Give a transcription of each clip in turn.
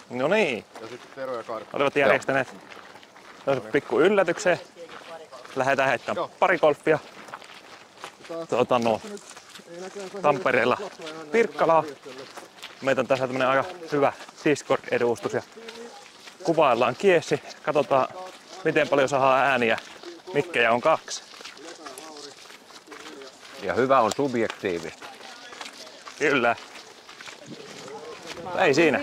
No niin. Ja sitten Tero ja Karkko. Olivat järjestäneet pikku yllätykseen. Lähdetään heittämään pari golfia. Tampereella Pirkkalaa. Meitä on tässä tämmönen aika hyvä Discord-edustus ja kuvaillaan kiessi. Katsotaan miten paljon saadaan ääniä. Mikkejä on 2. Ja hyvä on subjektiivista. Kyllä. Ei siinä.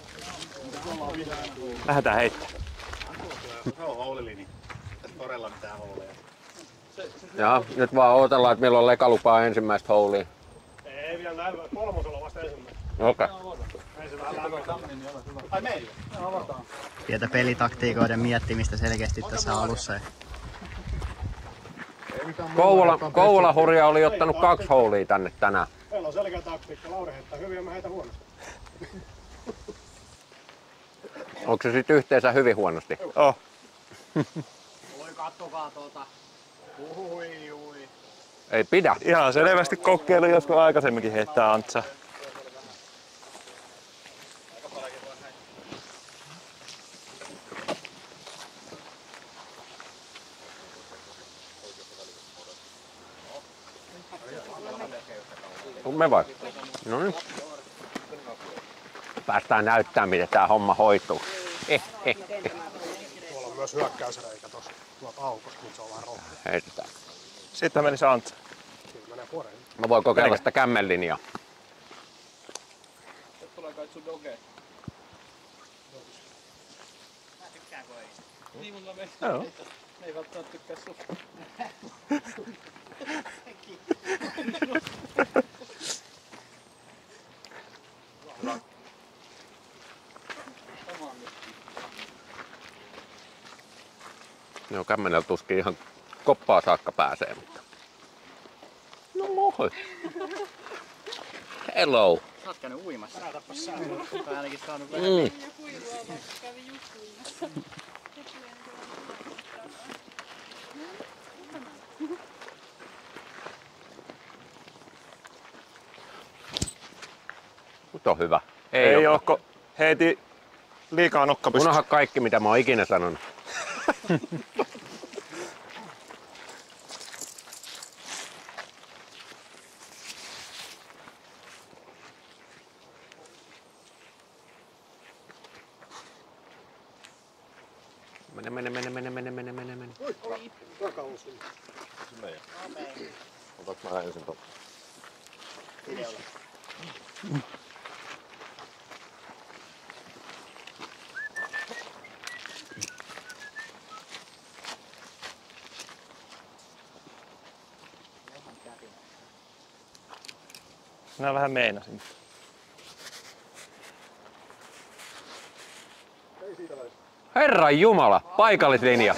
Lähdetään heittämään. Se on houlilinja. Todella mitään houleja. Ja nyt vaan odotellaan, että milloin Leka lupaa ensimmäistä houlia. Ei vielä näin, 3 vasta ensimmäistä. Okei. Ai meillä? Pientä pelitaktiikoiden miettimistä selkeästi tässä alussa. Kouvola hurja oli ottanut 2 houlia tänne tänään. Meillä on selkeä taktiikka. Lauri heittää hyvin ja mä heitän huonosti. Onko se sitten yhteensä hyvin huonosti? Oh. Voi kattokaa tuota. Ui. Ei pidä. Ihan selvästi kokeilu joskus aikaisemminkin heittää Antsa. Me vai? No niin. Päästään näyttämään, miten tää homma hoituu. Tuolla on myös hyökkäysreikä tuossa aukosta, mutta se on vähän rohkea. Heitetään. Sitten meni se Antsa. Siinä menee puoleen. Mä voin kokeilla sitä kämmenlinjaa. Nyt tulee kai sun doge. Mä tykkään kun ei. Niin mun Joo. Me ei välttämättä tykkää susta. Joo, kämmenellä tuskin ihan koppaa saakka pääsee, mutta... No moi! Hello! Sä oot käynyt uimassa. Räätäpäs sä. Tai ainakin saanut Mm. Nyt on hyvä. Ei oo, heiti liikaa nokkapystyä. Unoha kaikki, mitä mä oon ikinä sanonut. Mene. Oi, takausui. Se meidän. Otaks mä ensin tuon? Minä vähän meinasin. Herran Jumala, paikallislinja.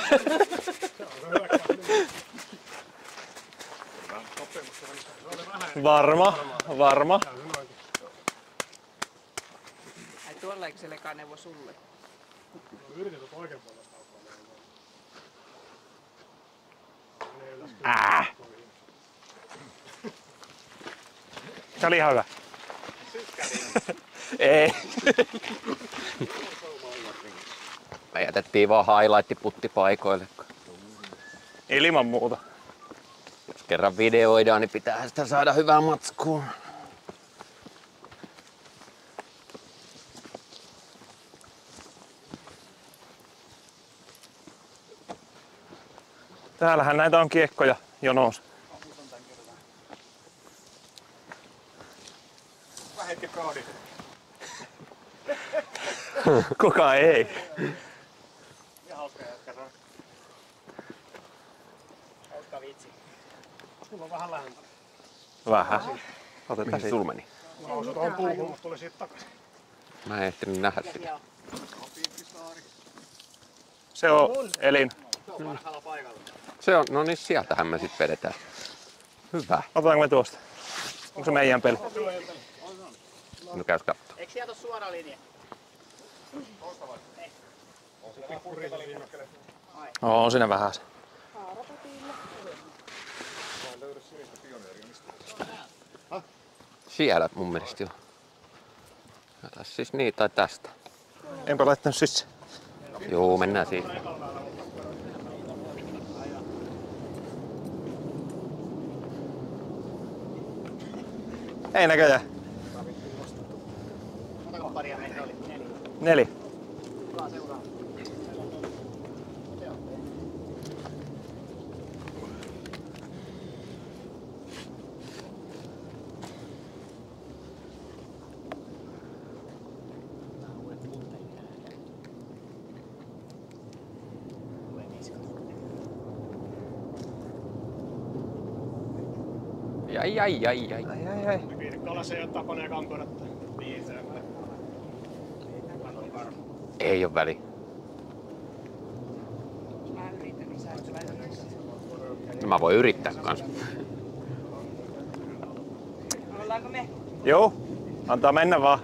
Varma. Ai tuollaiko se Leka neuvo sulle? Yritetään oikein puolesta Se oli ihan hyvä. Ei. Me jätettiin vaan highlight-putti paikoille. Ilman muuta. Jos kerran videoidaan, niin pitää sitä saada hyvää matskua. Täällähän näitä on kiekkoja jonossa. Mä hetki Brody. Kuka ei? Ihan hauska jätkä se on. Hauska vitsi. Sulla on vähän lähentä. Vähän. Otetaan Mihin siitä. sul meni? Mä oon tuohon puuhun, mutta tuli siitä takaisin. Mä en ehtinyt nähdä sitä. Se on Elin. Se on parhaalla paikalla. Se on, no niin sieltähän me sit vedetään. Hyvä. Otetaanko me tuosta? Onko se meidän peli? No käys kattoo. Eikö sieltä ole suora linja? On siinä vähän se. Siellä mun mielestä jo. Jotain siis niin tai tästä. Enpä laittanut sisään. Joo, mennään siitä. Ei näköjään. Montako paria meitä oli? 4. Kuka seuraa? Ai. Pirkkala se ottaa panee kankoratta. Ei oo väli. Mä yritän, niin sä et välillä. No mä voin yrittää kanssa. Ollaanko me? Joo, antaa mennä vaan.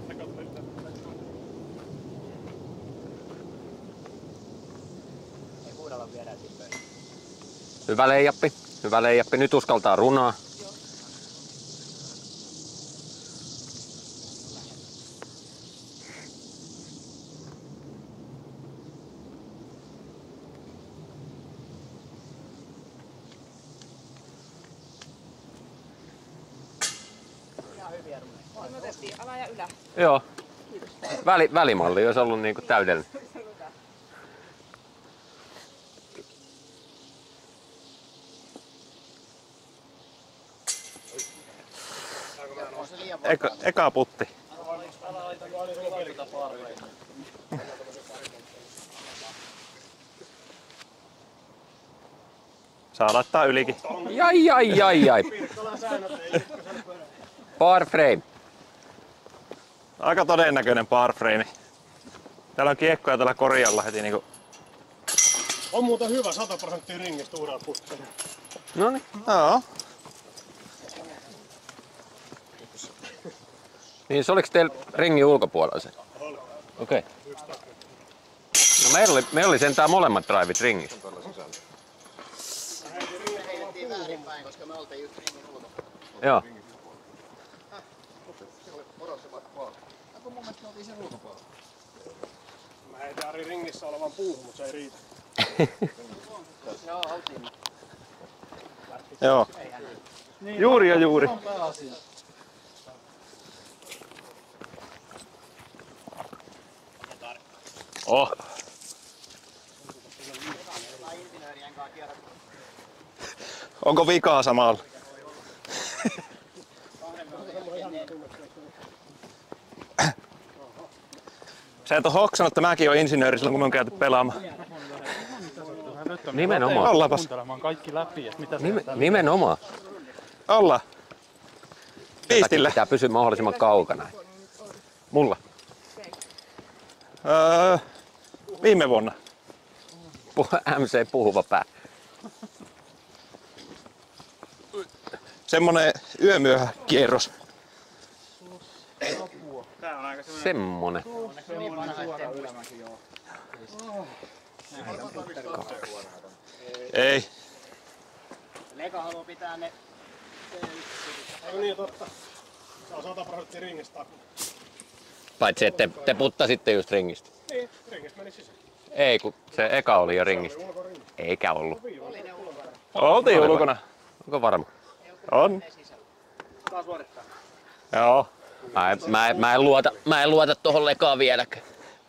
Ei huudella viedään tippöön. Hyvä leijappi. Hyvä leijappi. Nyt uskaltaa runaa. Me otettiin ala ja ylä. Joo. Välimalli olisi ollut niinku täydellinen. On se liian Eka putti. Saa laittaa ylikin. Jai. Bar frame. Aika todennäköinen barframe. Täällä on kiekkoja täällä korjalla heti niinku. On muuten hyvä 100% ringistä uudella putkella. Noniin. Joo. Niin se oliks teillä ringin ulkopuolella se? Okei. Okay. No meillä oli sentään molemmat drivit ringissä. Me heitettiin väärinpäin, koska me oltiin just ringin ulkopuolella. Joo. Kun mun mielestä me oltiin sen ulkopuolella. Mä heitin Ari ringissä olevan puuhun, mutta se ei riitä. Joo, oltiin. Joo. Juuri ja juuri. Oh. Onko vikaa samalla? Sä et oo hoksannut, että mäkin oon insinööri silloin, kun me on käyty pelaamaan. Nimenomaan. Ollaanpas. Kuuntelemaan kaikki läpi, että mitä Nimenomaan. Ollaan. Piistillä. Pitää pysyä mahdollisimman kaukana. Mulla. Viime vuonna. MC puhuva pää. Semmonen yömyöhäkierros. Tää on aika Semmonen. niin vanha, ettei ylämäki joo. Ei. Leka haluaa pitää ne Eikö niin totta? Se on 100% ringistä takana. Paitsi että te puttasitte just ringistä. Niin, ringistä meni sisään. Ei, kun se eka oli jo ringistä. Eikä ollut. Oltiin ulkona. Onko varma? On. taas suorittaa. Joo. Mä en luota tohon lekaan vieläkään.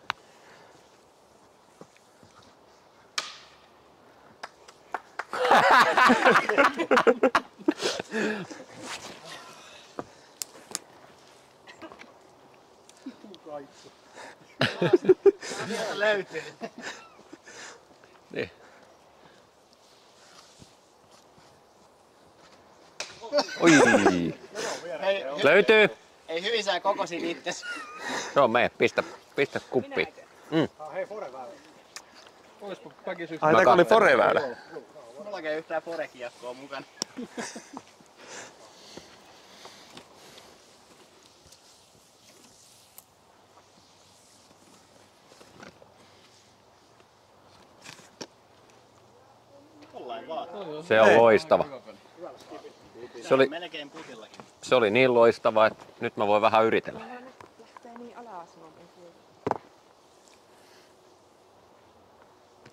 Sieltä löytyy. Niin. Oi. Hei, Löytyy. ei hyvin sä kokosit itses. Joo, mene. Pistä kuppiin. Hei, Fore väylä. Ai täällä oli Fore-väylä. Mulla ei yhtään Fore-kiekkoa mukana. Jollain vaan. Se on Ei. loistava. Se oli melkein putillakin. Se oli niin loistava, että nyt mä voin vähän yritellä. Lähtee niin alas.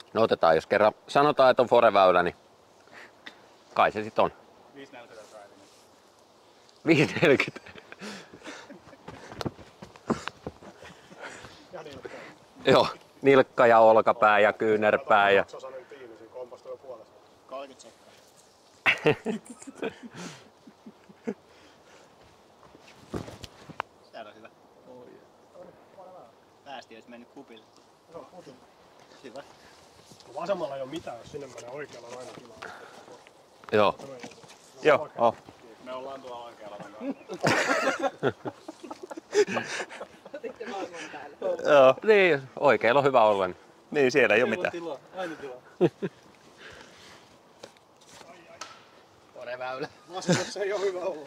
No otetaan, jos kerran sanotaan, että on foreväylä, niin kai se sit on. 540. Joo, nilkka ja olkapää ja kyynärpää ja... 30 sekkaa. Täällä on hyvä. Päästi olisi mennyt kupille. Hyvä. Vasemmalla ei ole mitään, jos sinne menee oikealla on aina tilaa. Joo. Joo, oh. Me ollaan tuolla oikealla. Otitte maailman päälle. Joo. Niin, oikeilla on hyvä olla. Niin, siellä ei ole mitään. Aina tilaa. Foreväylä. Vasemmassa ei ole hyvä olla.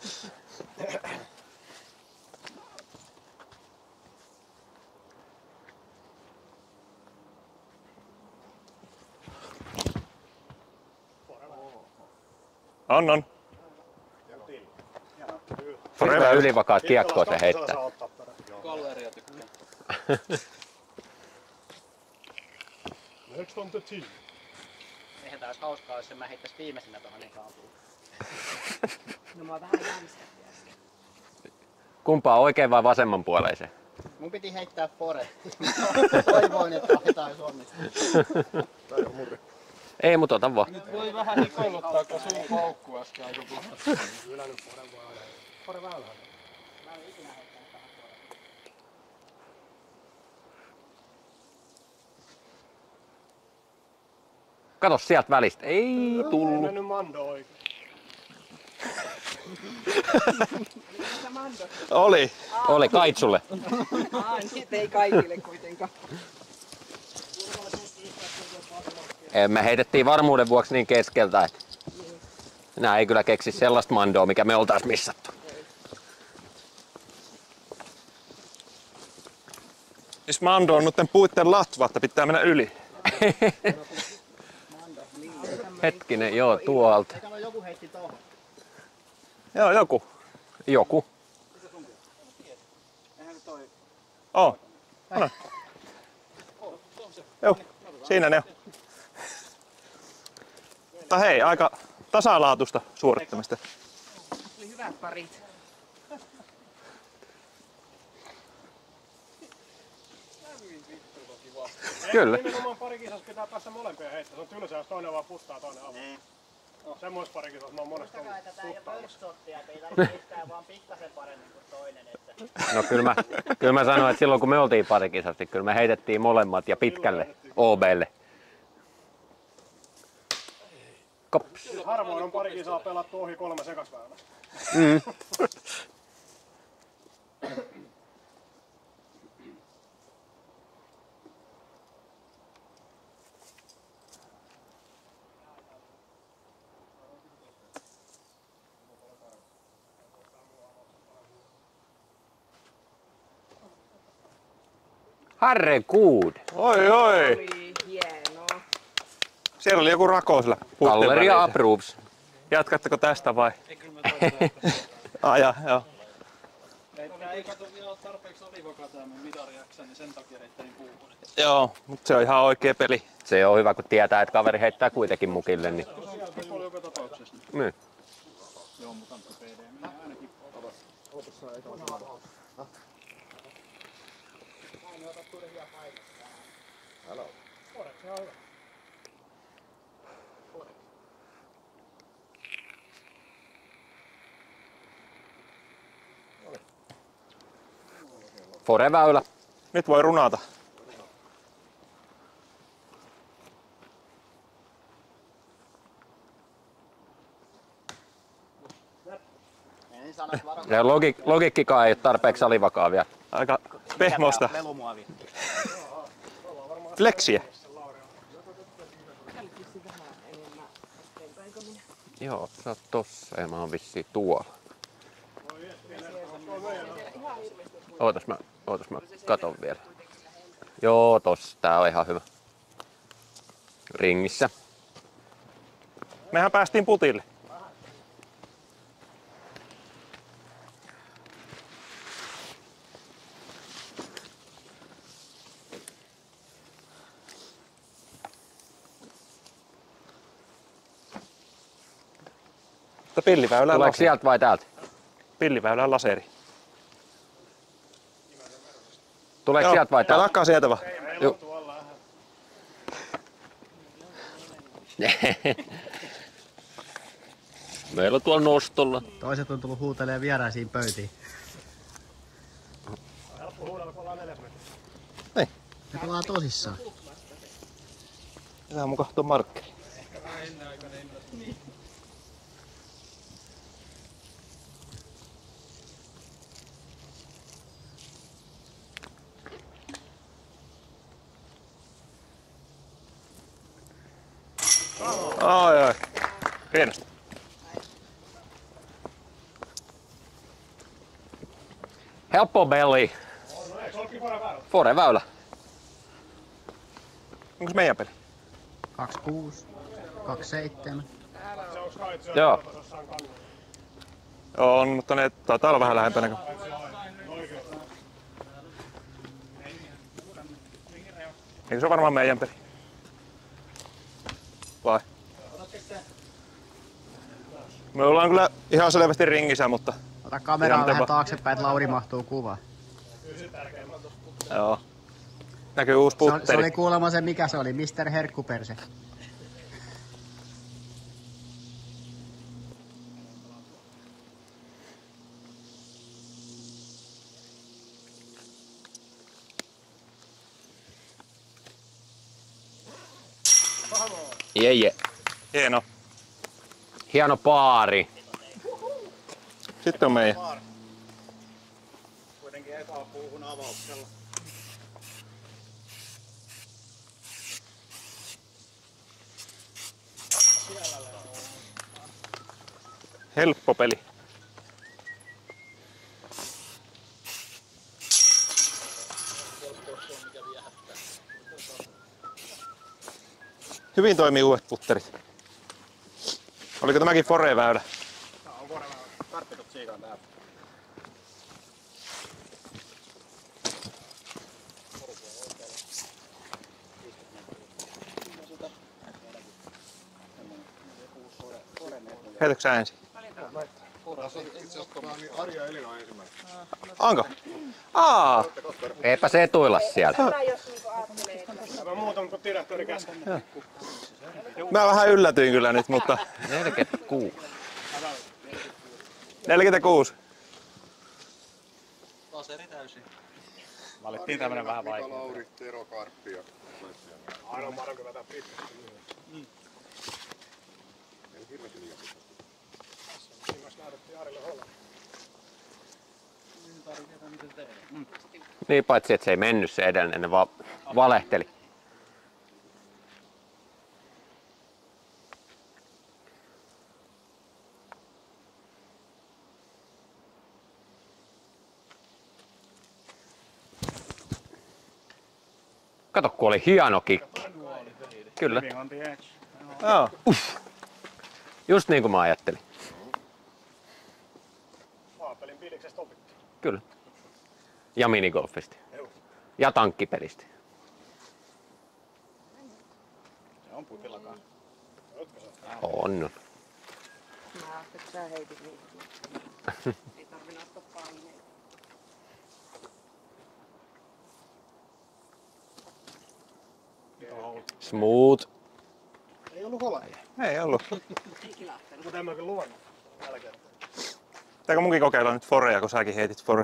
On. Hyvä ylivakaat kiekkoa se heittää. Galleria tykkää. Next on the team. Eihän tää olisi hauskaa, jos mä heittäis viimeisenä tohon niin kaapuun. No mä oon vähän jänskättiä. Kumpaa oikein vai vasemmanpuoleiseen? Mun piti heittää fore. Toivoin, että jotain onnistuu. Ei, mut ota vaan. Nyt voi vähän hikoiluttaa, kun sun paukku äsken aika puhasta. Ylännyt Fore väylään. Kato sieltä välistä. Ei Ei tullut. mennyt Mando oikein. Oli. Oli Kaitsulle. Niitä ei kaikille kuitenkaan. Me heitettiin varmuuden vuoksi niin keskeltä, että nää ei kyllä keksi sellaista mandoa, mikä me oltais missattu. Siis Mando on noiden puitten latva, että pitää mennä yli. Hetkinen, joo, tuolta. Eikä no joku heitti tohon. Joo, joku. Joku. Oh. Anna. Joo, siinä ne on. Mutta hei, aika tasalaatuista suorittamista. Oli hyvät parit. Kyllä. Nimenomaan parikisassa pitää päästä molempia heittää. Se on tylsää, jos toinen vaan puttaa toinen avaa. Semmoisessa parikisassa mä oon monesti ollut Tätä ei ole puttaamassa. pörssottia, että ei tarvitse heittää vaan pikkasen paremmin kuin toinen. Että... No kyllä mä sanoin, että silloin kun me oltiin parikisasti, kyllä me heitettiin molemmat ja pitkälle OBlle. Kops. Harvoin on parikisaa pelattu ohi 3 sekasväylästä. Herregud. Oi, oi. Oli hienoa. Siellä oli joku rako sillä puitten Galleria välissä. approves. Jatkatteko tästä vai? Ei kyllä mä toisaalta. Joo. Ei kato vielä ole tarpeeksi alivakaa tää mun mitarijaksa, niin sen takia heittäin puuhun. Joo, mutta se on ihan oikea peli. Se on hyvä, kun tietää, että kaveri heittää kuitenkin mukille. Niin. Se oli joka tapauksessa. Niin. Joo, mutta PD menee ainakin. Foreväylä. Nyt voi runata. En sano, että varo. Ja logiikkikaan ei ole tarpeeksi alivakaa vielä. Aika pehmosta Lelumuovia. fleksiä. Joo, sä oot tossa ja mä oon vissiin tuolla. Ootas mä katon vielä. Joo, tossa. Tää on ihan hyvä. Ringissä. Mehän päästiin putille. Mutta pilliväylään Tuleeko laseri. sieltä vai täältä? Pilliväylään laseri. Tuleeko sieltä vai täältä? Takaa sieltä vaan. Joo. Meillä on tuolla nostolla. Toiset on tullut huutelemaan vieraisiin pöytiin. Niin. Ne pelaa tosissaan. Pitää mun katsoa markkeri. Ai ai. Hienosti. Helppo belly. Fore väylä. Onko meidän peli? 26, 27. Joo. On, mutta ne taitaa olla vähän lähempänä. Eikö se ole varmaan meidän peli? Vai? Me ollaan kyllä ihan selvästi ringissä, mutta Ota kameraa Tiedän, vähän miten taaksepäin, että Lauri mahtuu kuvaan. joo. Näkyy uusi Se putteri. oli kuulemma se, mikä se oli, Mr. Herkkuperse. Jeje. Hieno. Hieno paari. Sitten on meidän. Kuitenkin ekaa puuhun avauksella. Helppo peli. Hyvin toimii uudet putterit. Oliko tämäkin Fore-väylä? Tää on vuoden karppitut siikaan täältä. Heitätkö sä ensin? Onko? Aa! Eipä se etuilla siellä. Hyvä, jos niinku ajattelee, että Tämä on muuta, mutta direktori käsken. Mä vähän yllätyin kyllä nyt, mutta 46. 46. Laseri täysin. Valittiin tämmönen vähän vaikea. Lauri, Tero, Karppi ja Ainoa Marko vetää pitkästi. Siinä lähdettiin Arille Hollantiin. Niin paitsi, että se ei mennyt se edellinen, ne vaan valehteli. Kato, kun oli hieno kikki. Kyllä, On the edge. Joo. just niin kuin mä ajattelin. Aapelin piiliksestä opittiin. Kyllä. Ja minigolfista. Ja tankkipelistä. Se on putillakaan. On. mä ajattelin, että sä heitit niitä. Ei tarvinnut ottaa paineita. Smooth. Ei ollut Hollantia. Ei ollut. Ei kilahtanut. Mutta en mä kyllä luvannut. Tällä kertaa. Pitääkö munkin kokeilla nyt Forea, kun säkin heitit Fore?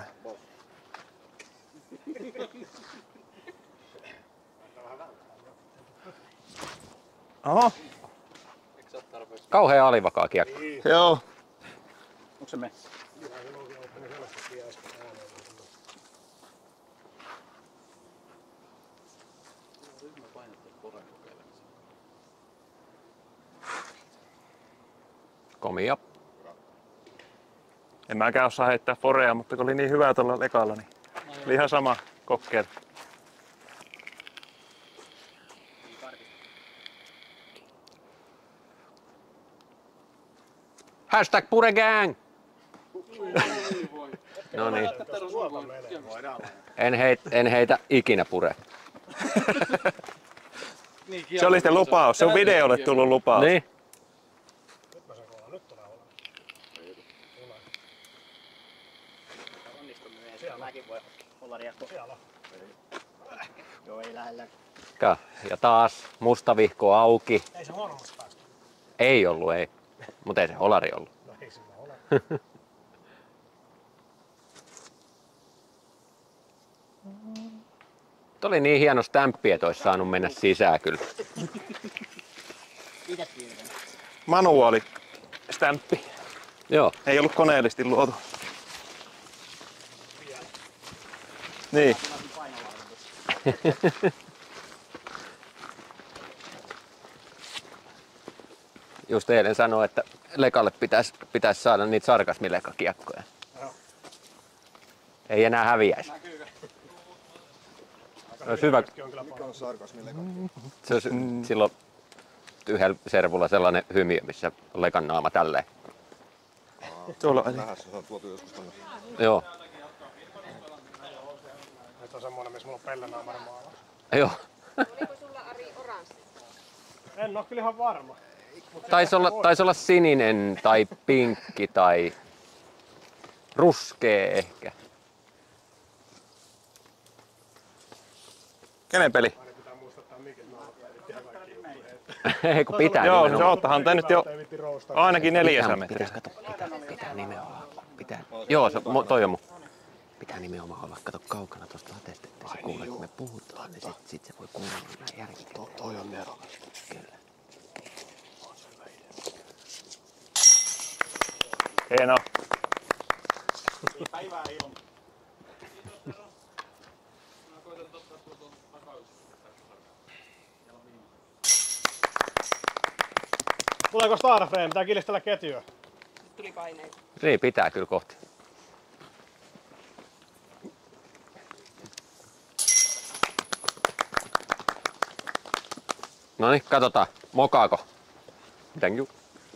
Oho, Kauhea alivakaa kiekko. joo. Onko se me? Komia. En mäkään osaa heittää Forea, mutta kun oli niin hyvä tuolla ekalla, niin oli ihan sama kokkeella. Hashtag puregang! No niin. En heitä ikinä pure. Se oli sitten lupaus, se on videolle tullut lupaus. Niin. kolaria. Siellä on. Joo, ei lähellä. Ja taas musta vihko auki. Ei se huonommasta päästä. Ei ollut, ei. Mutta ei se holari ollut. No ei sillä ole. Tuo oli niin hieno stämppi, että olisi saanut mennä sisään kyllä. Itse piirrän. Manuaali stämppi. Joo. Ei ollut koneellisesti luotu. Niin. Just eilen sanoi, että Lekalle pitäisi saada niitä sarkasmilekkakiekkoja. Ei enää häviäisi. Se olisi hyvä. Mikä on sarkasmilekka? Se olisi silloin yhdellä servulla sellainen hymiö, missä on lekan naama tälleen. Tuolla on. Nähdä, se on tuotu joskus tänne. Joo. Nyt on semmonen, missä mulla on pellenaamari maalaus. Joo. Oliko sulla Ari oranssi? En oo kyllä ihan varma. Taisi olla sininen tai pinkki tai ruskea ehkä. Kenen peli? Aina pitää muistaa, että mikä Ei kun pitää Joo, se nimenomaan. ottahan tää nyt jo ainakin 400 metriä. Pitää nimenomaan. Joo, toi on mun. Pitää nimenomaan olla, kato kaukana tosta lateesta, ettei se kuule, kun me puhutaan, niin sit se voi kuunnella näin järkikin. Toi on nerokas. Kyllä. Hienoa. Päivää ilman. Tuleeko Starframe? Pitää kilistellä ketjua. Nyt tuli paineita. Niin pitää kyllä kohti. Noniin, katsotaan. Mokaako? Thank you.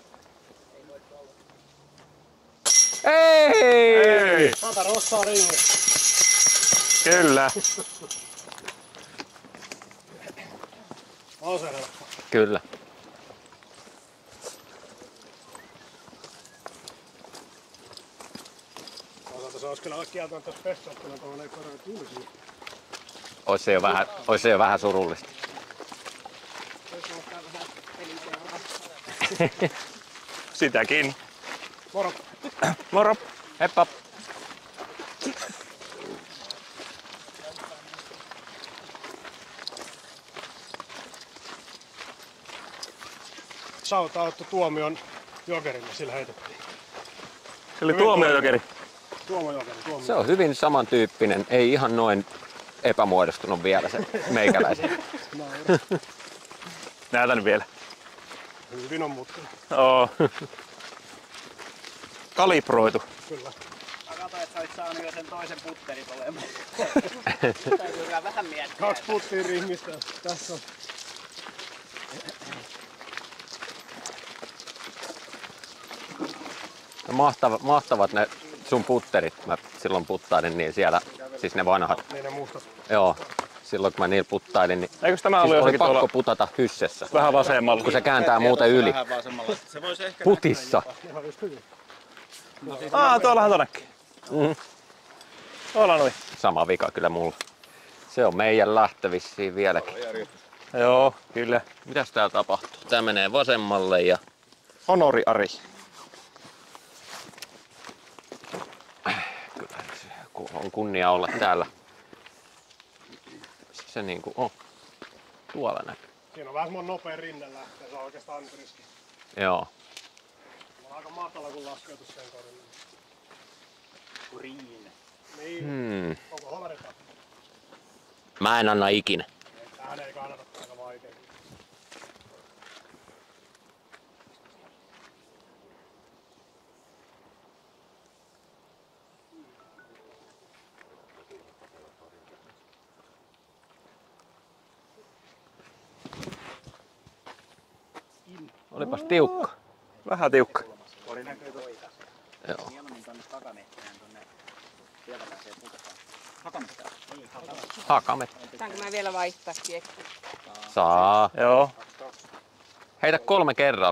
Ei! 100 rossaa ringi. Kyllä. On se helppo. Kyllä. Toisaalta se olisi kyllä kieltämättä spessauttuna, kun ei korjaa tulisi. Ois se jo vähän surullista. Voisi ottaa vähän peliseuraa. Sitäkin. Moro. Moro. Heippa! Shoutout Tuomion Jokerille, sillä heitettiin. Se oli tuomiojokeri. Tuomio Jokeri, Tuomio. Se on hyvin samantyyppinen, ei ihan noin epämuodostunut vielä se meikäläisen. Näytän vielä. Hyvin on mutka. Oo. Kalibroitu. Kyllä. Mä katsoin, että sä olit saanut jo sen toisen putterit olemaan. Täytyy kyllä vähän miettiä. 2 puttia ringistä. Tässä on. Mahtavat ne sun putterit. Mä silloin puttailin niin siellä, siis ne vanhat. Niin ne mustat. Joo, silloin kun mä niillä puttailin, niin Eikös tämä siis ollut oli jossakin pakko tuolla putata hyssessä, vähän vasemmalla? kun se kääntää muuten yli. Vähän vasemmalla. Se voisi ehkä Putissa. Ihan just hyvin. Tuollahan tonnekin. Tuolla noin. Sama vika kyllä mulla. Se on meidän lähtö vissiin vieläkin. Joo, kyllä. Mitäs täällä tapahtuu? Tää menee vasemmalle ja Honori Ari. kyllä on kunnia olla täällä. Se niinku on. Tuolla näkyy. Siinä on vähän semmonen nopea rinne lähtee, se on oikeastaan nyt riski. Joo. Mä oon aika matala kun laskeutus sen korille. Kuriin. Niin, onko holari tappi? Mä en anna ikinä. Tähän ei kannata aika vaikea. Olipas tiukka. Vähän tiukka. Kori näkyy toista. Joo. Mieluummin tonne takametsään tonne. Sieltä pääsee putakaan. Hakametsään? Niin, hakametsään. Hakamet. Saanko mä vielä vaihtaa kiekko? Saa. Joo. Heitä 3 kerralla.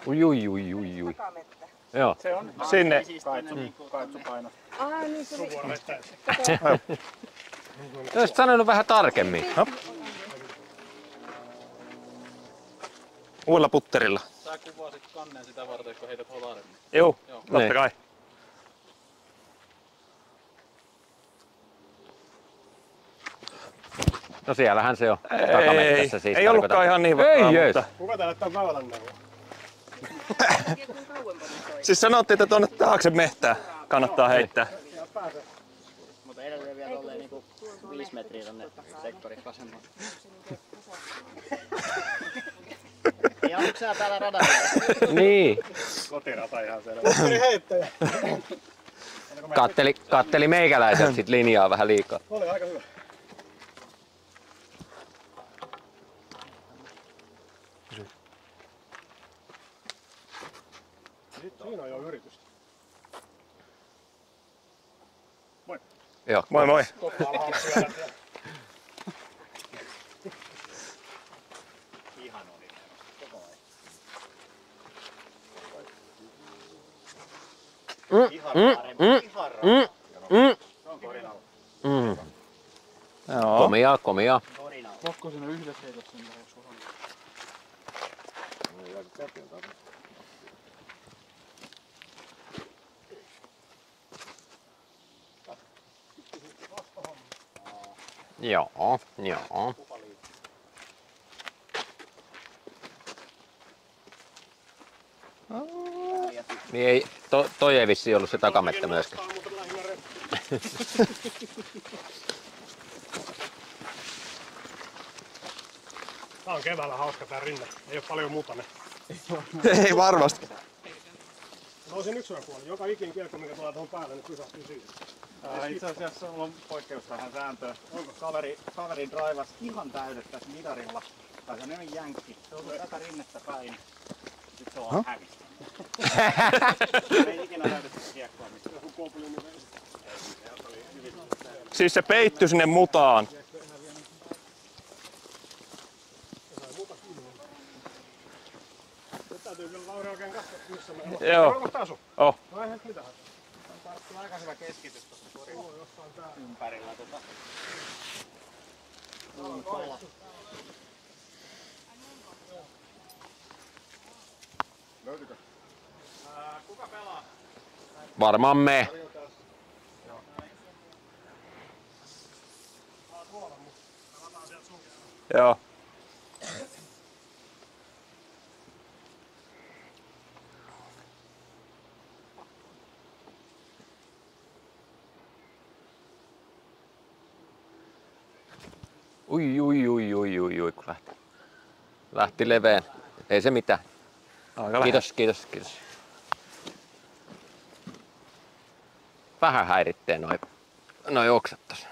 Ui. Takamettä. Joo. Se on Sinne. kaitsupaino. Niin se oli. Olisit sanonut vähän tarkemmin. Uudella putterilla. Sä kuvasit kannen sitä varten, kun heität holarin. Joo, Joo. totta Niin. kai. No siellähän se on. Takamettässä siis ei ollutkaan ihan niin vakaa, Ei jees. mutta... Kuka täällä on väylän Siis sanottiin, että tuonne taakse mehtään kannattaa heittää. Mutta edelleen vielä tolleen niinku 5 metriä tonne sektorin vasemmalle. Ja onko sä täällä radalla? Niin. Kotirata ihan selvä. Kotteri heittäjä. Katteli meikäläiseltä sit linjaa vähän liikaa. Oli aika hyvä. Siinä on jo yritystä. Moi. Joo. Moi moi. Totta alhaalla syödä. Joo. Komia. Pakko sinne yhdessä heität sinne, jos on. Joo. Niin ei, toi ei vissi ollut se takamettä myöskään. Tää on keväällä hauska tää rinne. Ei oo paljon mutainen. Ei varmasti. Toisin yksilöpuoli. Joka ikinen kiekko, mikä tulee tuohon päälle, niin pysähtyy siihen. Itse asiassa mulla on poikkeus tähän sääntöön. Kaveri draivas ihan täydet tässä mitarilla. Tai se on jänkki. Se on tätä rinnettä päin. Sitten se on hävistä. Ei ikinä näytetty kiekkoa missään. Siis se peittyi sinne mutaan. Nyt täytyy kyllä Lauri oikein katsoa, missä me ollaan. Joo. Onko tää sun? Oh. No eihän mitään. Tarttuu aika hyvä keskitys tuossa korin ympärillä. Löytyykö? Kuka pelaa? Varmaan me. Joo. Ui, kun lähti leveen. Ei se mitään. Aika lähellä. Kiitos. Vähän häiritsee noi oksat tossa.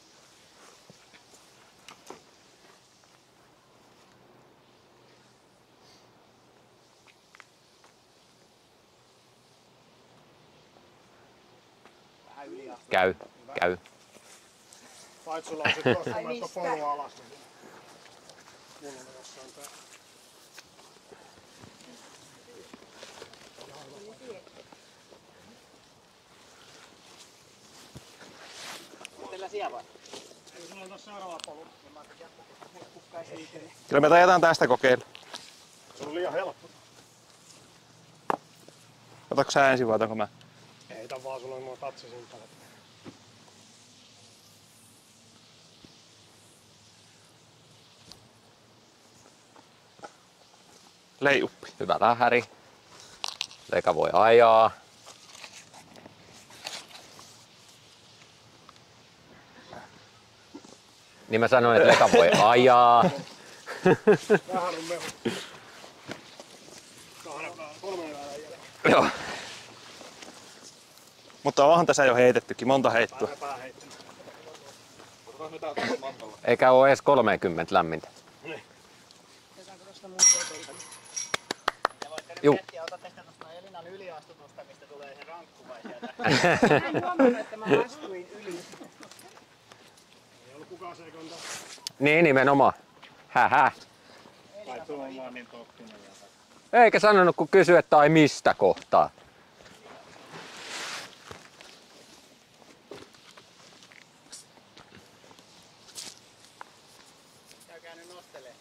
Käy. Paitsi sulla on sit tosta laitto polu alas. Mulla on jossain tää. Millä siellä vai? Ei sulla on tossa seuraava polu. Kyllä me tajetaan tästä kokeilla. Se on liian helppo. Otatko sä ensin vai otanko mä? Heitä vaan, sulla on mua tatsi siinä tällä. Leiuppi. Hyvä lähäri. Leka voi ajaa. Niin mä sanoin, että Leka voi ajaa. Vähän on mehu. 3 päivän jälkeen. Joo. Mutta onhan tässä jo heitettykin, monta heittoa. Pää heittänyt. Eikä oo edes 30 lämmintä. Juu. Ja ota tästä tuosta Elinan yliastutusta, mistä tulee se rankku vai sieltä. En huomannut, että mä astuin yli. Ei ollut kukaan sekuntaa. Niin nimenomaan. Hähä. Ai tuo on vaan niin tottunut. Eikä sanonut kun kysyä, että ai mistä kohtaa. Käykää nyt nostelee.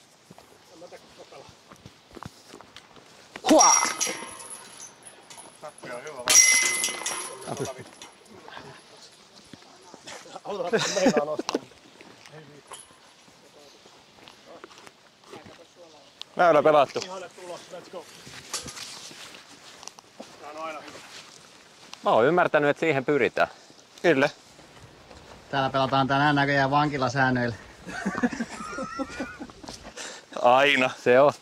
Hua! Tappi on hyvä vaan. Autaan, että meillä on nostaa. Väylä pelattu. Ihanne tulos, let's go. Tää on aina hyvä. Mä oon ymmärtänyt, että siihen pyritään. Kyllä. Täällä pelataan tänään näköjään vankilasäännöillä. Aina. Se on.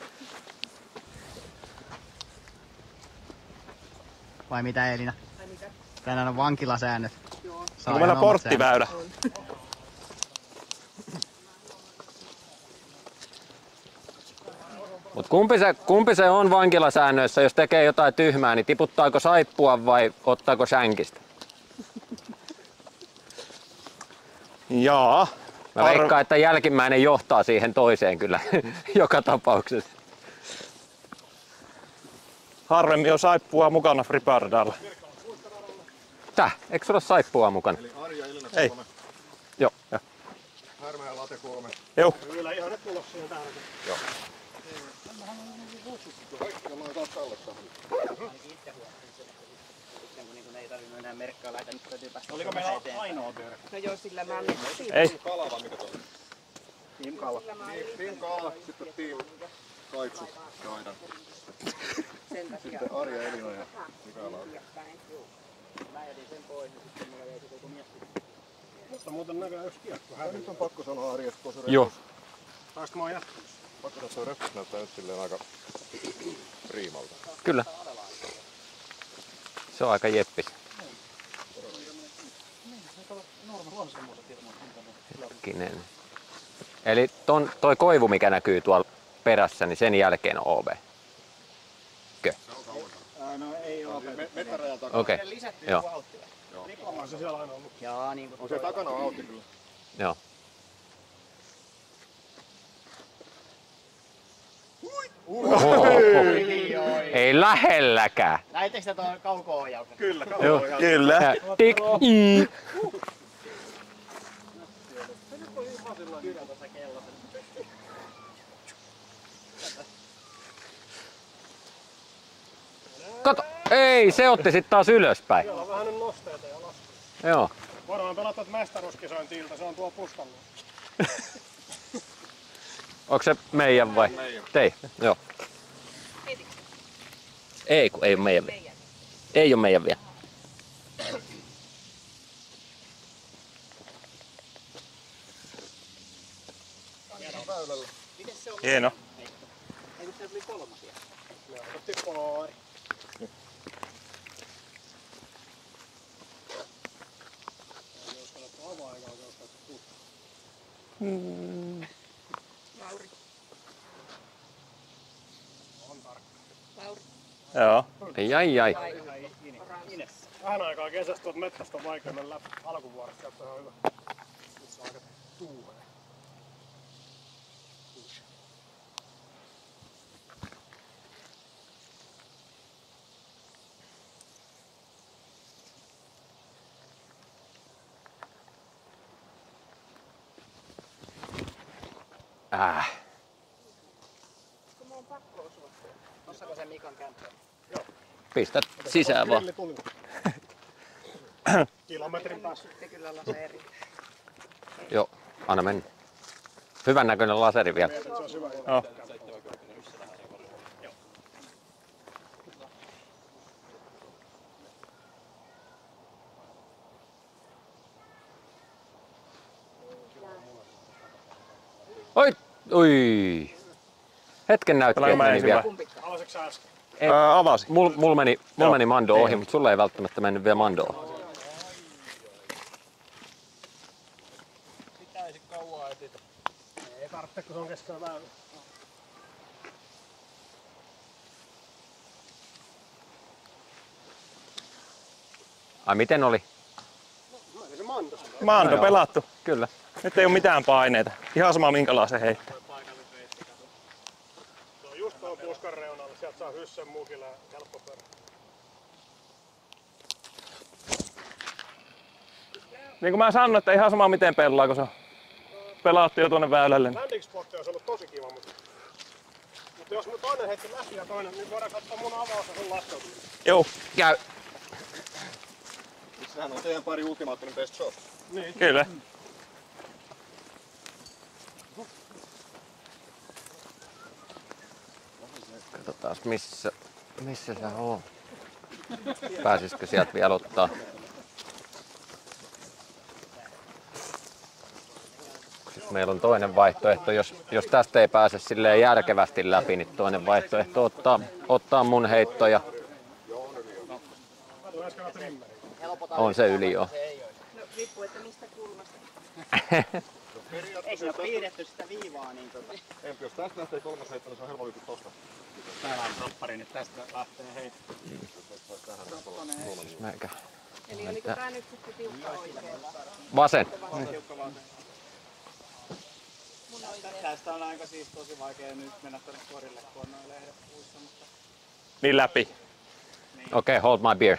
Vai mitä Elina? Tänään on vankilasäännöt. Onko meillä porttiväylä? Mut kumpi se on vankilasäännöissä, jos tekee jotain tyhmää, niin tiputtaako saippua vai ottaako sänkistä? Jaa. Mä veikkaan, että jälkimmäinen johtaa siihen toiseen kyllä joka tapauksessa. Harvemmin on saippua mukana Fripardalla. Tää, eikö sulla saippua mukana? Ei. Joo. Härmä ja late 3. Joo. Kyllä ihanne tulos siihen tähän. Joo. Oliko meillä ainoa pyörä? No joo, sillä mä annettiin. Ei. Team Kala. Team Kala, sitten Team Kaitsu ja Aidan. Sen takia. Sitten Arja, Elina ja Mikaela. Mutta muuten näköjään yksi kiekko. Nyt on pakko sanoa Arja, että se Joo. Taas mä oon jatkunut. pakko sanoa, että reppu näyttää nyt silleen aika priimalta. Kyllä. Se on aika jeppis. Hetkinen. Eli toi koivu, mikä näkyy tuolla perässä, niin sen jälkeen on OB. No ei oo. Mettärajan takana. Okei. Joo. On se siellä aina ollut. Jaa, niin kuin On se takana on autti kyllä. Joo. Ei lähelläkään. Näittekö sitä tuon kauko-ohjauksen? Kyllä, Joo. Kyllä. Tik. Kato, ei, se otti sit taas ylöspäin. Siellä on vähän nyt nosteita ja lasku. Joo. Voidaan pelata mestaruuskisointiilta, se on tuo puskalla. Onko se meidän vai? Tei, joo. Ei, kun ei ole meidän vielä. Ei ole meidän vielä. Hieno. Eikö se tuli kolmosia? Me otettiin pori. Lauri. Lauri. Joo. Ai. Vähän aikaa kesästä tuolta mettästä on vaikea mennä läpi alkuvuodesta, sieltä on ihan hyvä. Nyt se on aika tuulee. Kun mun on pakko osua. Ossako se Mikan kämppä? Pistä sisään vaan. Grilli tuli. Kilometrin päässä. Sitten kyllä laseri. Joo, anna mennä. Hyvän näköinen laseri vielä. Se on hyvä. Joo. Oi. Hetken näytti, Pelaanko että mä meni ensin vielä. vai? Alasitko sä äsken? Avasi. Mulla meni Mando ohi, mutta sulla ei välttämättä mennyt vielä Mandoa. Pitäisi kauaa etitä. Ei tarvitse, kun se on keskellä väylä. Ai miten oli? Se Mando. Mando pelattu. Kyllä. Nyt ei ole mitään paineita. Ihan sama minkälaisen heittää. Se on just tuo puskan reunalla, sieltä saa Mössön muukille helppo perä. Niin kuin mä sanoin, että ihan sama miten pelaa, kun se pelaatte jo tuonne väylälle. Landing spotti olisi ollut tosi kiva, mutta jos mun toinen heitti läpi ja toinen, niin voidaan katsoa mun avaus ja sun laskeutuminen. Joo, käy. Sehän on teidän pari ultimaattinen best shot. Niin. Kyllä. Katsotaan missä sä oot. Pääsisikö sieltä vielä ottaa? Sitten meillä on toinen vaihtoehto, jos tästä ei pääse silleen järkevästi läpi, niin toinen vaihtoehto ottaa mun heittoja. On se yli jo. No riippuu, että mistä kulmasta. Eikö se ole piirretty sitä viivaa niin Empi, jos tästä lähtee kolmas heitto, niin se on helpompi kuin tosta. täällä on tappari, niin tästä lähtee heitto. Meikä. Eli oliko tää nyt sitten tiukka oikealla? Vasen. Tästä on aika siis tosi vaikea nyt mennä tuonne korille, kun on noin lehdet puissa, mutta Niin läpi. Okei, hold my beer.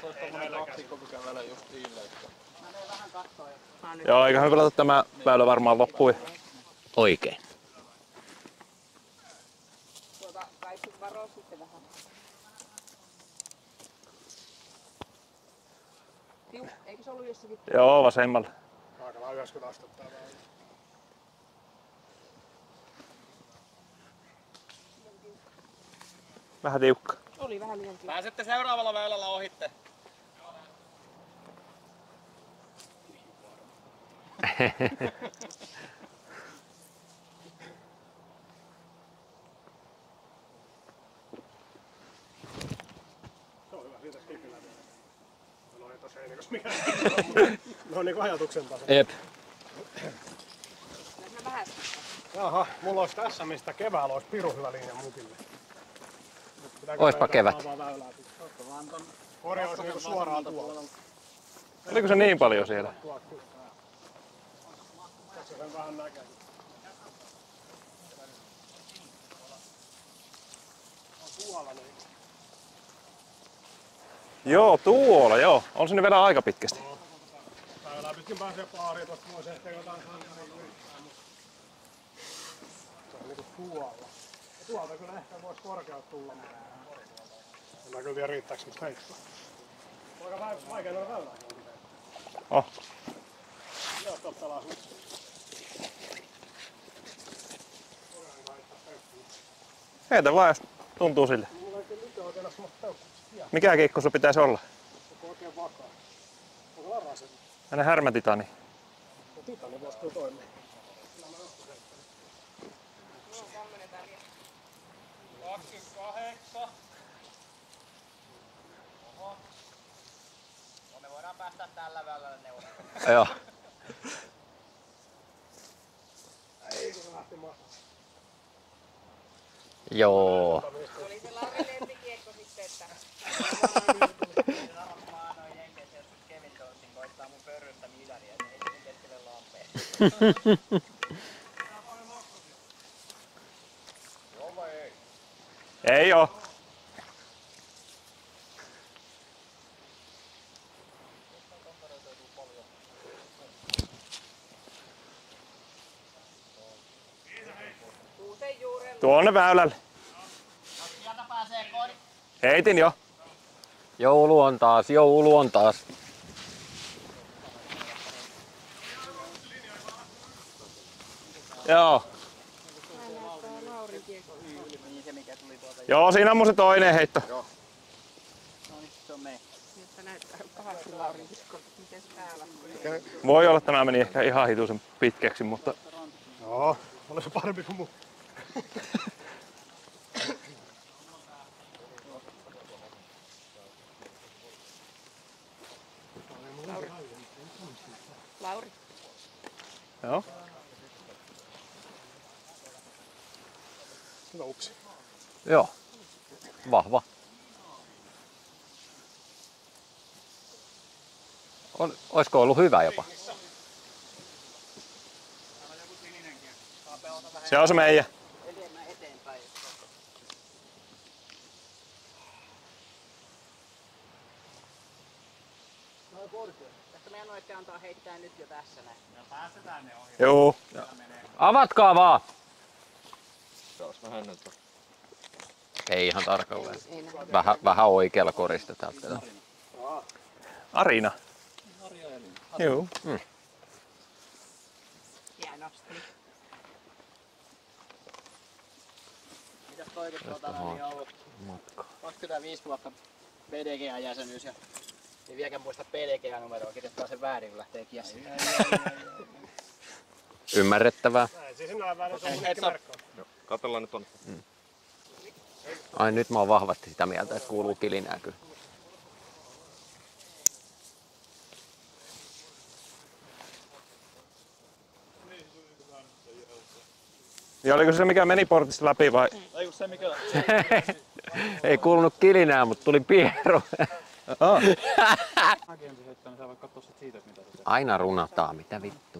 Joo, eiköhän pelata tämä väylä varmaan loppuun. Oikein. Kai sun varoo sitten vähän. Eikö se ollut jossakin? Joo, vasemmalla. Aikanaan 90 astetta täällä. Vähän tiukka. Oli vähän liian tiukka. pääsette seuraavalla väylällä ohitte. Se on hyvä, siitä skipillä vielä. No ei tossa ei niinkö mikään. No niinku ajatuksen tasolla. Jep. Mä vähän. Jaha, mulla olisi tässä mistä keväällä olisi pirun hyvä linja mukille. Oispa kevät. Kori olisi niinku suoraan tuolla. Oliko se niin paljon siellä? Tässä sen vähän näkee. Tuolla niin. Joo, tuolla, joo. On sinne vielä aika pitkästi. Täällä pitkin pääsee paariin, tosta voisi ehkä jotain sankaria yrittää, mutta se on niinku tuolla. Ja tuolta kyllä ehkä voisi korkealta tulla. En mä kyllä tiedä riittääkö semmoista heittoa. Aika vaikea noilla väylää. Oh. Joo, totta laa sun. Heitä vaan, jos tuntuu sille. Mulla ei kyllä nyt oikein ole semmoista peukkuista. Mikä kiekko sun pitäisi olla? Onko oikein vakaa? Onko larasen? Hänen härmätitani. No titani voisi kyllä toimia. 28. Oho. No me voidaan päästä tällä väylällä neuvottelemaan. Joo. Ei kun lähti mahtaa. Joo. Oli se Lauri lempikiekko sitten, että Varmaan noin jenkeissä, jos Kevin Johnson koittaa mun pörryltä midaria, että ei mun keskelle lampeen. Joo vai ei? Ei oo. kuusen juurella. Tuonne väylälle. Sieltä pääsee kori. Heitin jo. Joulu on taas, joulu on taas. Joo. Tää näyttää Laurin kiekko. Niin se mikä tuli tuolta. Joo, siinä on mun se toinen heitto. No niin, se on me. Että näyttää pahasti Laurin kiekko. Mites täällä? Voi olla, että tämä meni ehkä ihan hituisen pitkäksi, mutta Joo, oli se parempi kuin mun. Lauri. joo. Hyvä upsi. Joo. Vahva. Oisko ollut hyvä jopa? Se on se meidän. Enemmän eteenpäin. Tästä meidän oikein antaa heittää nyt jo tässä näin. Ja päästetään ne ohi. Joo. Avatkaa vaan! Taas vähän nyt. Ei ihan tarkalleen. Ei nähdä. Vähän oikealla koristetaan tätä. Arina. Joo. Hienosti. Mitäs toikin niin on ollut 25 vuotta BDGA-jäsenyys ja ei vieläkään muista BDGA-numeroa, kirjoittaa sen väärin kun lähtee kiessiin. Ymmärrettävää. Näin, siis sinä vähän se on mun Et saa- merkko. Katsellaan nyt on. Ai nyt mä oon vahvasti sitä mieltä, että kuuluu kilinää kyllä. Ja oliko se mikä meni portista läpi vai? Ei kun se mikä... Ei kuulunut kilinää, mutta tuli pieru. Mäkin on heittää, niin sä voit katsoa sit siitä, että mitä se tekee. Aina runataan, mitä vittua.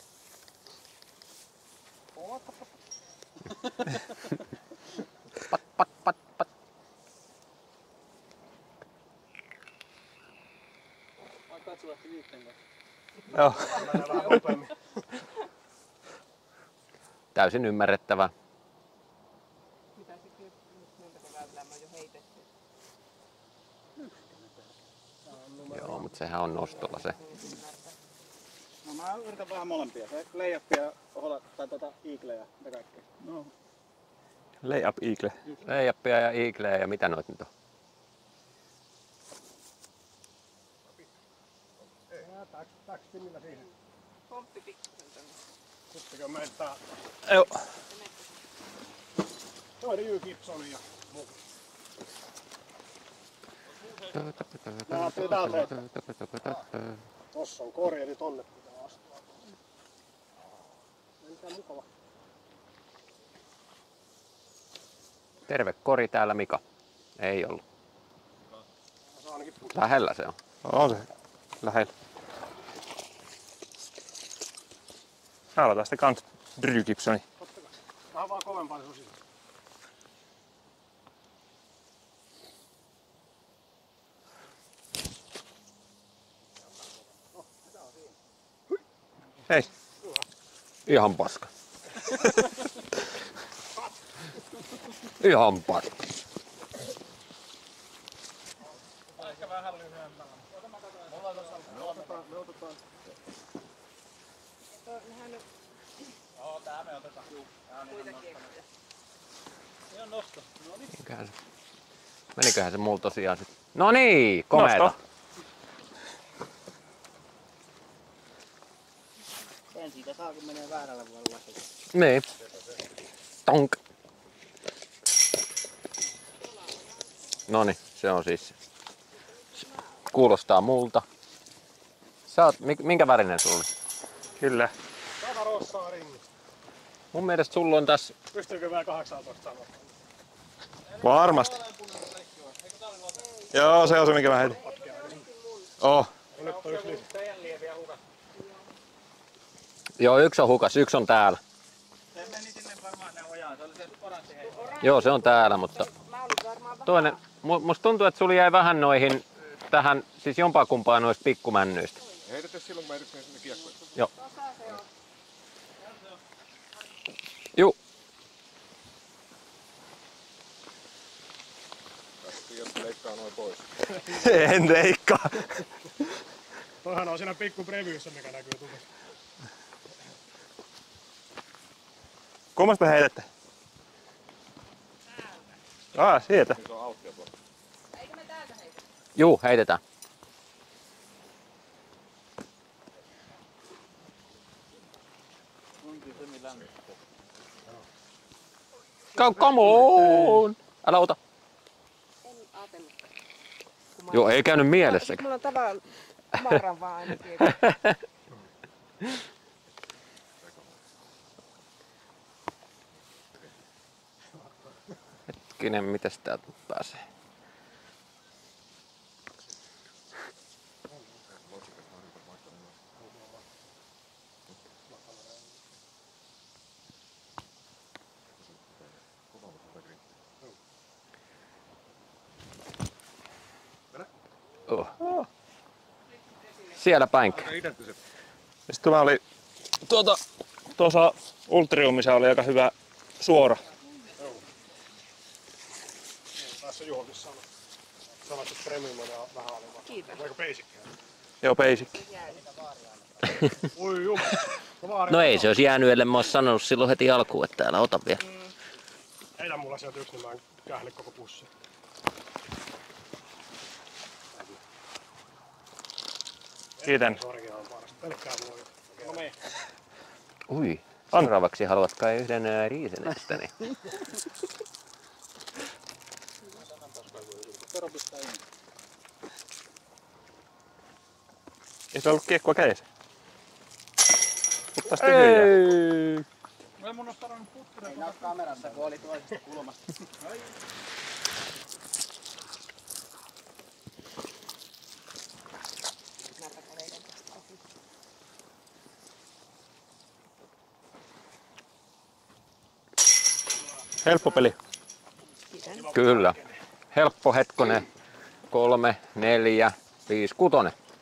Pat, pat, pat, pat. Mä katso lähti viitteen kanssa. Joo. Menee vähän nopeammin. Täysin ymmärrettävää. Mitä sitten nyt montako väylää on jo heitetty? Joo, mutta sehän on nostolla se. No mä yritän vähän molempia. Se layupia, tai eagleja ja kaikkea. No. Layup eagle. Leijappia ja eagleja ja mitä noit nyt on? Backspinillä siihen. Pomppi pikkusen tänne. Sittenkö meitä Joo. toi Ryu Gibson ja muu. Mä ajattelin täältä, että tossa on korja, niin tonne pitää astua. Ei mitään mukava. Terve kori täällä Mika. Ei ollut. Se on ainakin Lähellä se on. On se lähellä. Aloitetaan sitten kans Drew Gibsoni. vähän vaan kovempaa se susi. Hei. Ihan paska. Ihan paska. Ehkä vähän lyhyemmällä. Me otetaan. Nehän nyt Joo, tää me otetaan. kuitenkin. Se on nosto. No niin. Meniköhän se mulla tosiaan sit? No niin, komeeta. Nosto. Sen siitä saa, kun menee väärällä puolella. Niin. Tonk. Noniin, se on siis. Kuulostaa multa. Sä oot, minkä värinen sulla oli? Kyllä. 100 rossaa ringi. Mun mielestä sulla on tässä. Pystyykö vielä 18 sanoa? Varmasti. Joo, se on se mikä mä heitin. Oh. No nyt on yksi lisä. Teidän lieviä hukat. Joo, yksi on hukas, yksi on täällä. Se meni sinne varmaan ne ojaan. Se oli se oranssi heitto. Joo, se on täällä, mutta Mä olin varmaan vähän. toinen. Musta tuntuu, että sulla jäi vähän noihin tähän, siis jompaa kumpaa noista pikkumännyistä. Heitätte silloin, kun mä yritin sinne kiekkoon. Joo. Juu. Jos leikkaa noin pois. En leikkaa. Toihan on siinä pikku previewssä, mikä näkyy tuvassa. Kummasta heitätte? Sieltä. Nyt on autio tuolla. Eikö me täältä heitä? Juu, heitetään. Come on! Älä ota. En ajatellut. Joo, ei käynyt mielessäkään. Mulla on tavallaan maaran vaan aina tietysti. Hetkinen, mitäs täältä nyt pääsee? Oh. Siellä päinkö? Sitten tämä oli tuossa Ultriumissa oli aika hyvä suora. Tässä Juhokin sanoi. Sanoit, että premium on vähän alimaa. Kiitos. Voiko basic? Joo, basic. Oi jumala. No ei se olisi jäänyt, ellei mä ois sanonut silloin heti alkuun, että älä ota vielä. Heitä mulla sieltä yksi, niin mä en kähne koko pussi. Kiitän. Sorgia on parasta. Pelkkää voi. No me. Ui, seuraavaksi haluat kai yhden riisenestäni. Ei se ollut kiekkoa kädessä. Mutta sitten hyviä. Ei näy kamerassa, kun oli toisesta kulmasta. Helppo peli. Kyllä. Helppo hetkonen. 3, 4, 5, 6.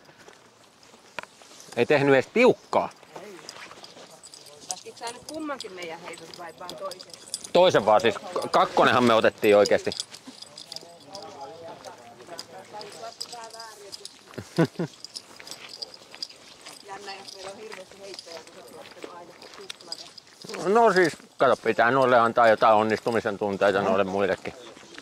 Ei tehnyt edes tiukkaa. Laskitko sä nyt kummankin meidän heitot vai vaan toisen? Toisen vaan, siis kakkonenhan me otettiin oikeesti. Jännä, jos meillä on hirveästi heittoja, kun sä tuotte aina tuplaten. No siis, kato, pitää noille antaa jotain onnistumisen tunteita noille muillekin.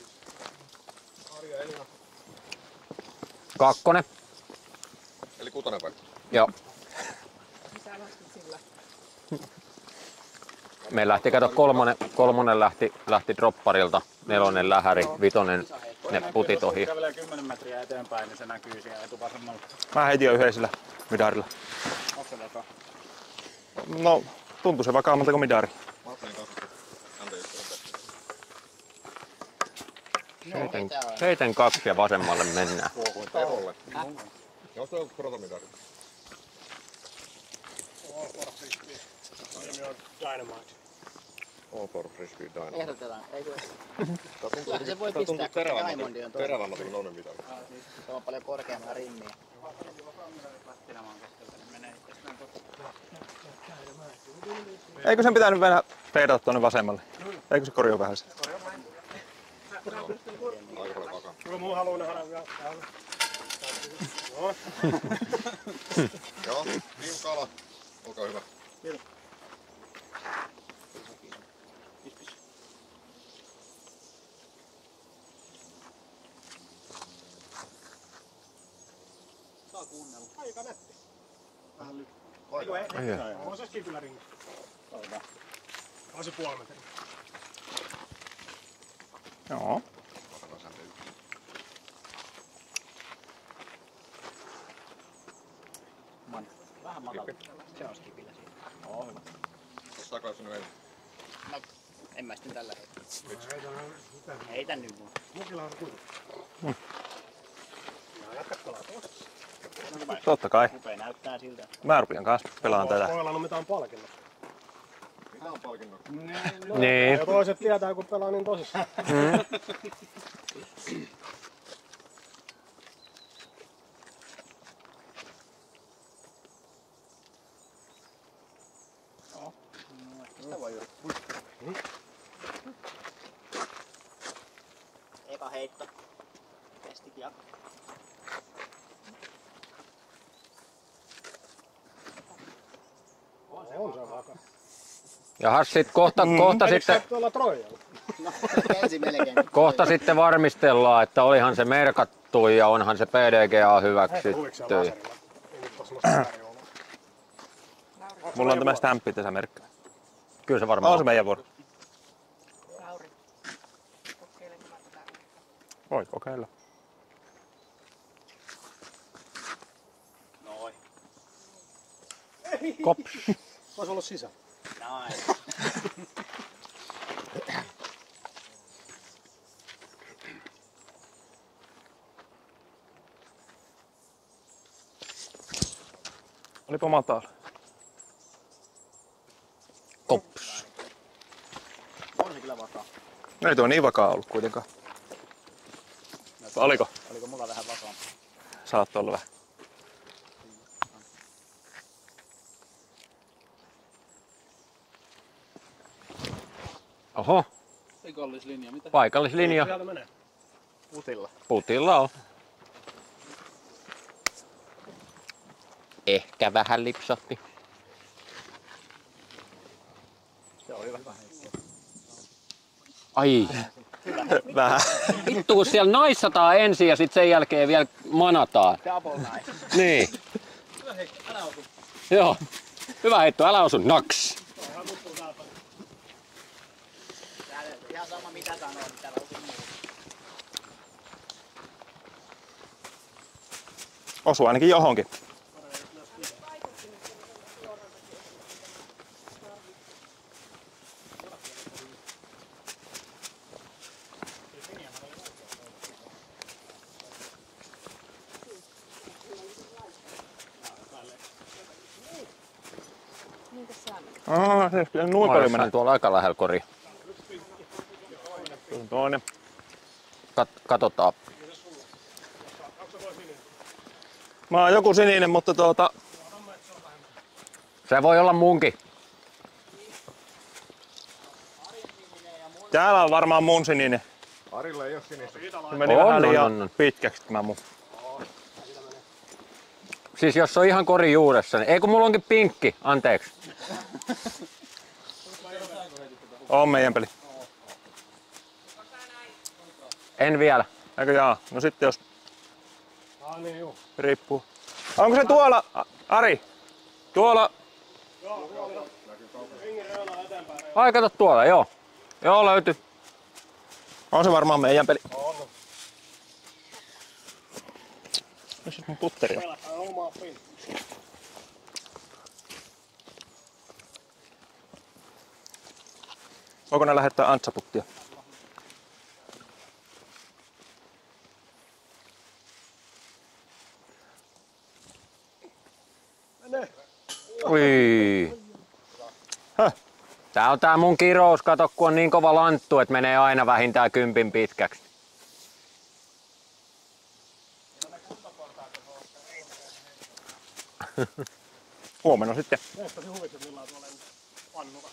Kakkonen. Eli 6 vai? Joo. Sä laskit sillä. Me lähti, kato, kolmonen lähti dropparilta, 4 lähäri, 5 ne putit ohi. Jos kävelee 10 metriä eteenpäin, niin se näkyy siellä etuvasemmalla. Mä heitin jo yhdellä midarilla. Onko se vakaa? No, tuntui se vakaammalta kuin midari. Mä ajattelin kanssa, että häntä ei Heitän 2 ja vasemmalle mennään. tuohon teholle. Joo, se on protomidari. Nimi on Dynamite. All for frisbee dynamite. Ehdotetaan, eikö? Tää tuntuu, Se voi tää tuntuu pistää, koska Diamondi on toinen. terävämmältä kuin noinen mitari. Se on paljon korkeammalla rimmiä. Eikö sen pitänyt vähän feidata tuonne vasemmalle? Eikö se korjaa vähän sitä? Aika paljon vakaa. Kyllä mun haluaa nähdä vielä. Joo. Joo, kala. Olkaa hyvä. Aika nätti. Vähän lyhyt. Aika. On se skipillä ringi. On se puoli metriä. Joo. Vähän matala. Se on skipillä siinä. Oo, hyvä. Tuossa takaisin nyt ensin. No, en mä sitten tällä hetkellä. Heitä nyt vaan. Mukilla on kuitenkin. Jatka kalaa tuossa. Totta kai. Rupee näyttää siltä. Mä rupean kanssa pelaan tätä. Koilla on mitään palkinnot. Mitä on palkinnot? Niin. Ja toiset tietää kun pelaa niin tosissaan. Sitä voi yrittää. Eka heitto. Kesti kiekko. On se vakaa. Jahas sit kohta sitten, Tuolla Trojalla. No, ensin melkein. kohta sitten varmistellaan, että olihan se merkattu ja onhan se PDGA hyväksytty. Laserilla. Ei nyt tossa laserilla ollut. Mulla on tämä stämppi tässä merkkä. Kyllä se varmaan On se meidän vuoro. Lauri. Kokeilenko mä tätä? Voi kokeilla. Noin. Kops. Ois ollut sisään. Nice. Olipa matala. Kops. On se kyllä vakaa. Ei tuo niin vakaa ollut kuitenkaan. Oliko? Oliko mulla vähän vakaa? Saattoi olla vähän. Oho, Paikallislinja, mitä? paikallislinja. Sieltä menee. Putilla on. Ehkä vähän lipsahti. Se oli vähän heikkoa. Ai. Vähän. Vittu, kun siellä naissataan ensin ja sitten sen jälkeen vielä manataan. Double nice. Niin. Hyvä heikko, älä osu. Joo. Hyvä heitto, älä osu. Naks. Täällä ihan sama mitä sanoo, niin täällä osu muu. Osuu ainakin johonkin. Se noin paljon menee. Tuolla aika lähellä koria. Toinen. Katsotaan. Mä oon joku sininen, mutta Se voi olla munkin. täällä on varmaan mun sininen. Arilla ei oo sinistä. Se meni vähän liian pitkäksi tämä mun. Siis jos on ihan korin juuressa, niin ei kun mulla onkin pinkki, anteeksi. On meidän peli. En vielä. Eikö jaa? No sitten jos Niin juu. riippuu. Onko se tuolla, Ari? Tuolla. Ai kato tuolla, joo. Joo löytyy. On se varmaan meidän peli. Missä mun putteri on? Pelataan omaa peliä. Voiko ne lähettää antsaputtia? Ui. Häh? Tää on tää mun kirous, kato kun on niin kova lanttu, että menee aina vähintään 10 pitkäksi. Huomenna sitten. Meistä se huvitsi millään tuolla pannukas.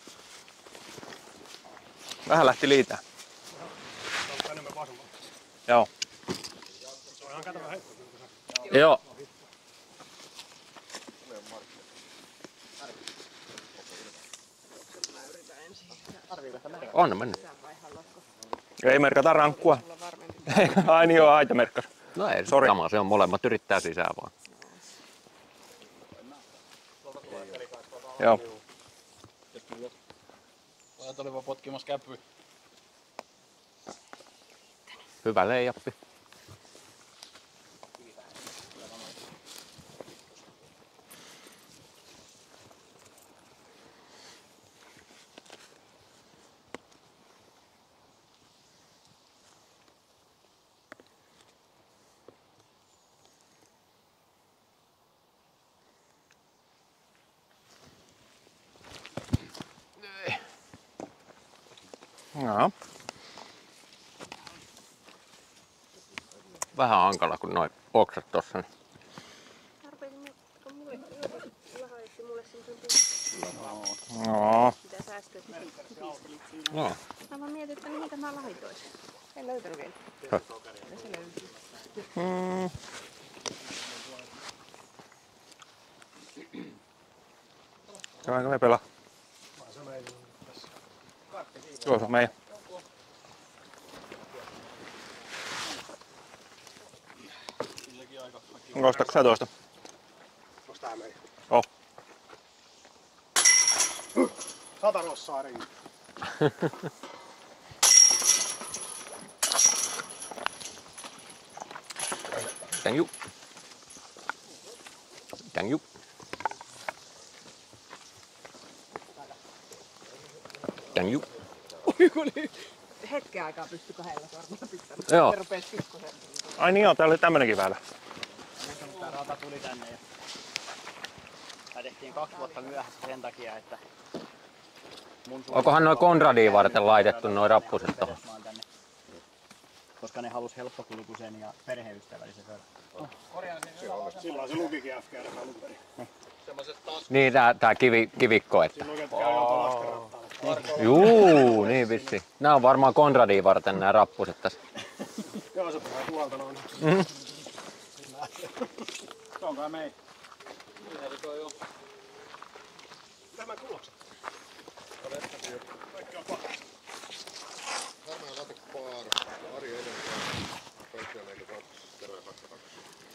Vähän lähti liitään. Se on enemmän vasemmalla. Joo. Se on ihan kätevä heitto. Joo. On mennyt. Ei merkata rankkua. Ai niin joo, aita merkkas. No ei Sori. sama, se on molemmat yrittää sisään vaan. Joo. Pojat olivat potkimassa käpyä. Hyvä leijappi. Joo. Vähän hankala kun noin oksat tossa. Niin. Joo. Mitä sä äsken No. Mä vaan mietin, että mihinkä mä laitoisin. En löytänyt vielä. Mitä se löytyy? Käydäänkö me pelaa? Joo, se on meidän. Onko sä toista? Onks tää meidän? Oh. 100 rossaa ringi. Thank you. Thank you. Thank you. Hetken aikaa pysty 2 sormella pistämään. Joo. Se rupes pikkusen. Ai niin joo, täällä oli tämmönenkin väylä. Tää rata tuli tänne ja tää tehtiin 2 vuotta myöhässä sen takia, että Onkohan noin Konradiin varten laitettu noin rappuset tohon? tänne, koska ne halus helppokulkuisen ja perheystävällisen verran. Silloin se lukikin FGR alun perin. Niin tää kivikko, että Silloin ketkä ajaa laskerattaa. Juu, niin vissi. Nää on varmaan Konradia varten nää rappuset tässä. Joo, se tulee tuolta noin. Se on kai mei. Tämä tulokset. Kaikki on paha. Harmaa katepaara. Ari edellä. Kaikkia näitä kaksi. Terve pakka takaisin.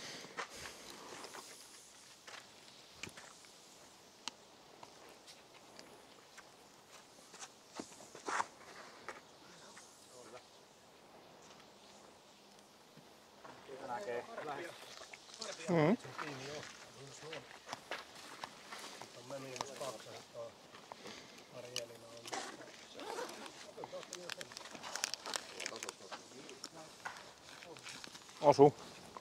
Osu.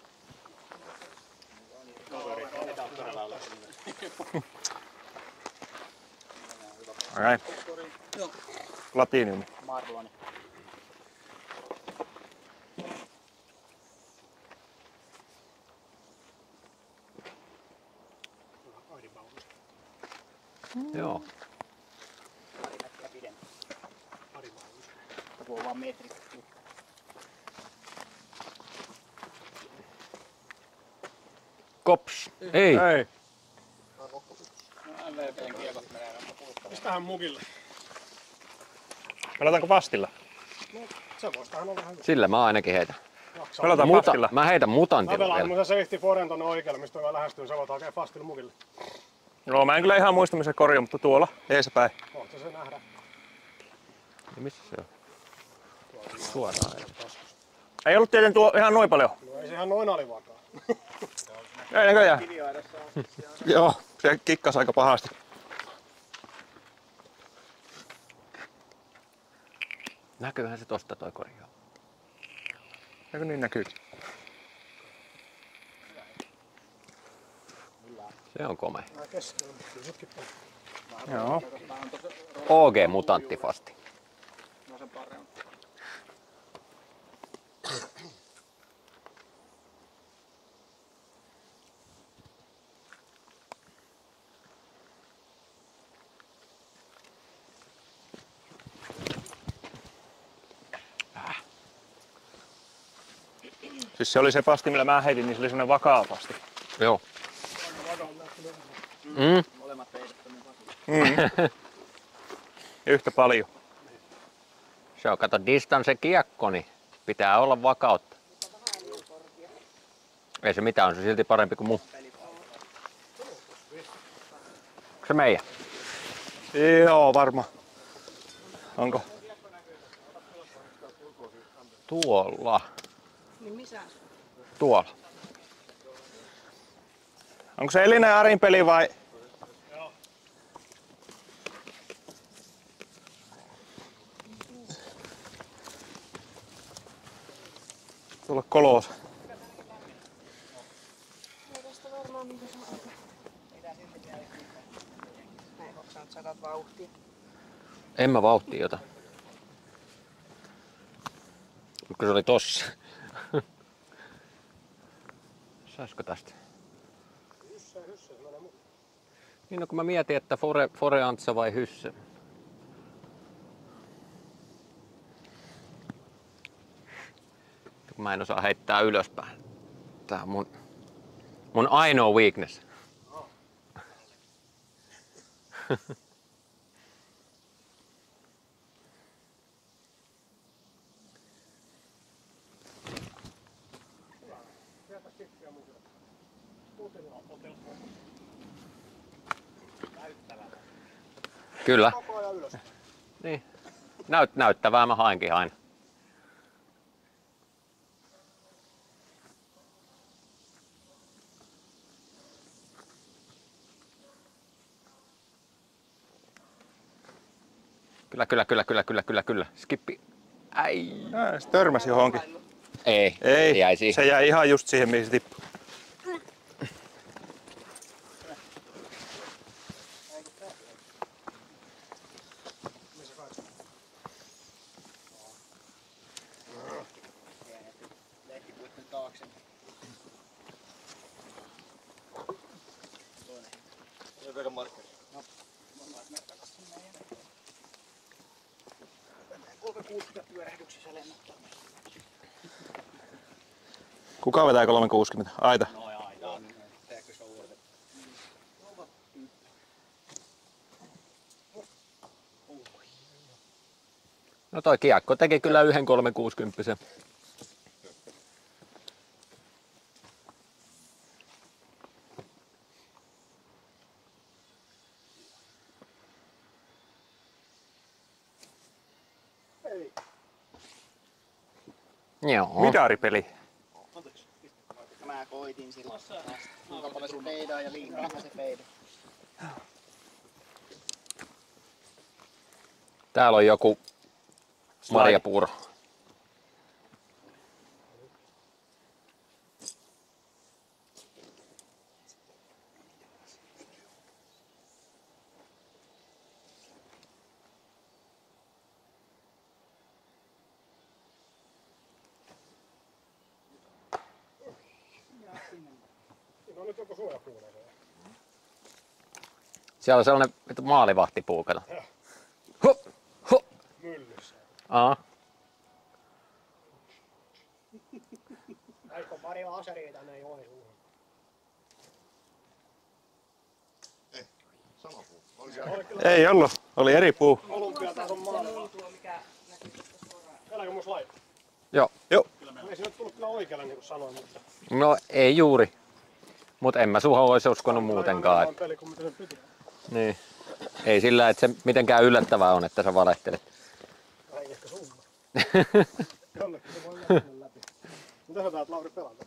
Okei. Platinium. Marloni. Joo. Pari metriä pidempi. Voi vaan metri. Kops. Ei. Ei. MVPn kiekot menee. Mistähän mukille? Pelataanko pastilla? Se vois tähän olla vähän Sillä mä ainakin heitän. jaksaa. Pelataan pastilla. Mä heitän Mä mutantilla pelaan vielä. mun se safety foren tonne oikealle, mistä mä lähestyn, se voit hakea fastilla mukille. No mä en kyllä ihan muista missä korjaa, mutta tuolla eespäin. Voitte se nähdä. Ja missä se on? Suoraan. Ei ollut tietenkin tuo ihan noin paljon. No ei se ihan noin alivakaa. Ei näköjään. Joo, se kikkasi aika pahasti. Näkyyhän se tosta toi korjaa. Eikö niin näkyy? Se on komea. Mä keskellä, mutta kyllä sutkin paljon. Joo. OG mutanttifasti. Siis se oli se pasti, millä mä heitin, niin se oli semmonen vakaa pasti. Joo. Molemmat heitetty. Yhtä paljon. Se on, kato, distance kiekko, niin pitää olla vakautta. Ei se mitään, on se silti parempi kuin muu. Onko se meidän? Joo, varma. Onko? Tuolla. Niin missä? Tuolla. Onko se Elina ja Arin peli vai? Tuolla kolos. Ei tästä varmaan mitä saa aika. Mä en hoksaa, että sä otat vauhtia. En mä vauhtia jota. Mutta se oli tossa. Saisiko tästä? Niin no kun mä mietin, että Fore Antsa vai Hysse. Kun mä en osaa heittää ylöspäin. Tää on mun ainoa weakness. Kyllä. Koko ajan ylös. Niin. Näyttävää mä hainkin aina. Kyllä. Skippi. Ai. Se törmäsi johonkin. Ei. Ei, Jäi siihen. se jäi ihan just siihen, mihin se tippui. Lehtipuitten taakse. Se on markkeri. 360 pyörähdyksissä lennottaa. Kuka vetää 360? Aita. No toi kiekko teki kyllä yhden 360. Joo. Midaripeli. Mä koitin silloin. Kuinka paljon se feidaa ja liikaa se feidaa. Täällä on joku marjapuuro. No nyt joku suojapuuna. Siellä on sellainen maalivahtipuu, kato. Ho, ho. Myllyssä. Aa. Aiko pari aseria tänne Joensuuhun. Sama puu. Oli siellä. Ei ollut, oli eri puu. Olympiatason maalla. Täällä on musta laittaa. Joo. Joo. Ei se nyt tullut kyllä oikealle niin kuin sanoin, mutta... No ei juuri. Mut en mä suhun olisi uskonut muutenkaan. Ihan peli kuin mitä se piti. Niin. Ei sillä, että se mitenkään yllättävää on, että sä valehtelet. Ai ehkä summa. Jollekin se voi mennä läpi. Mitä sä täältä Lauri pelata?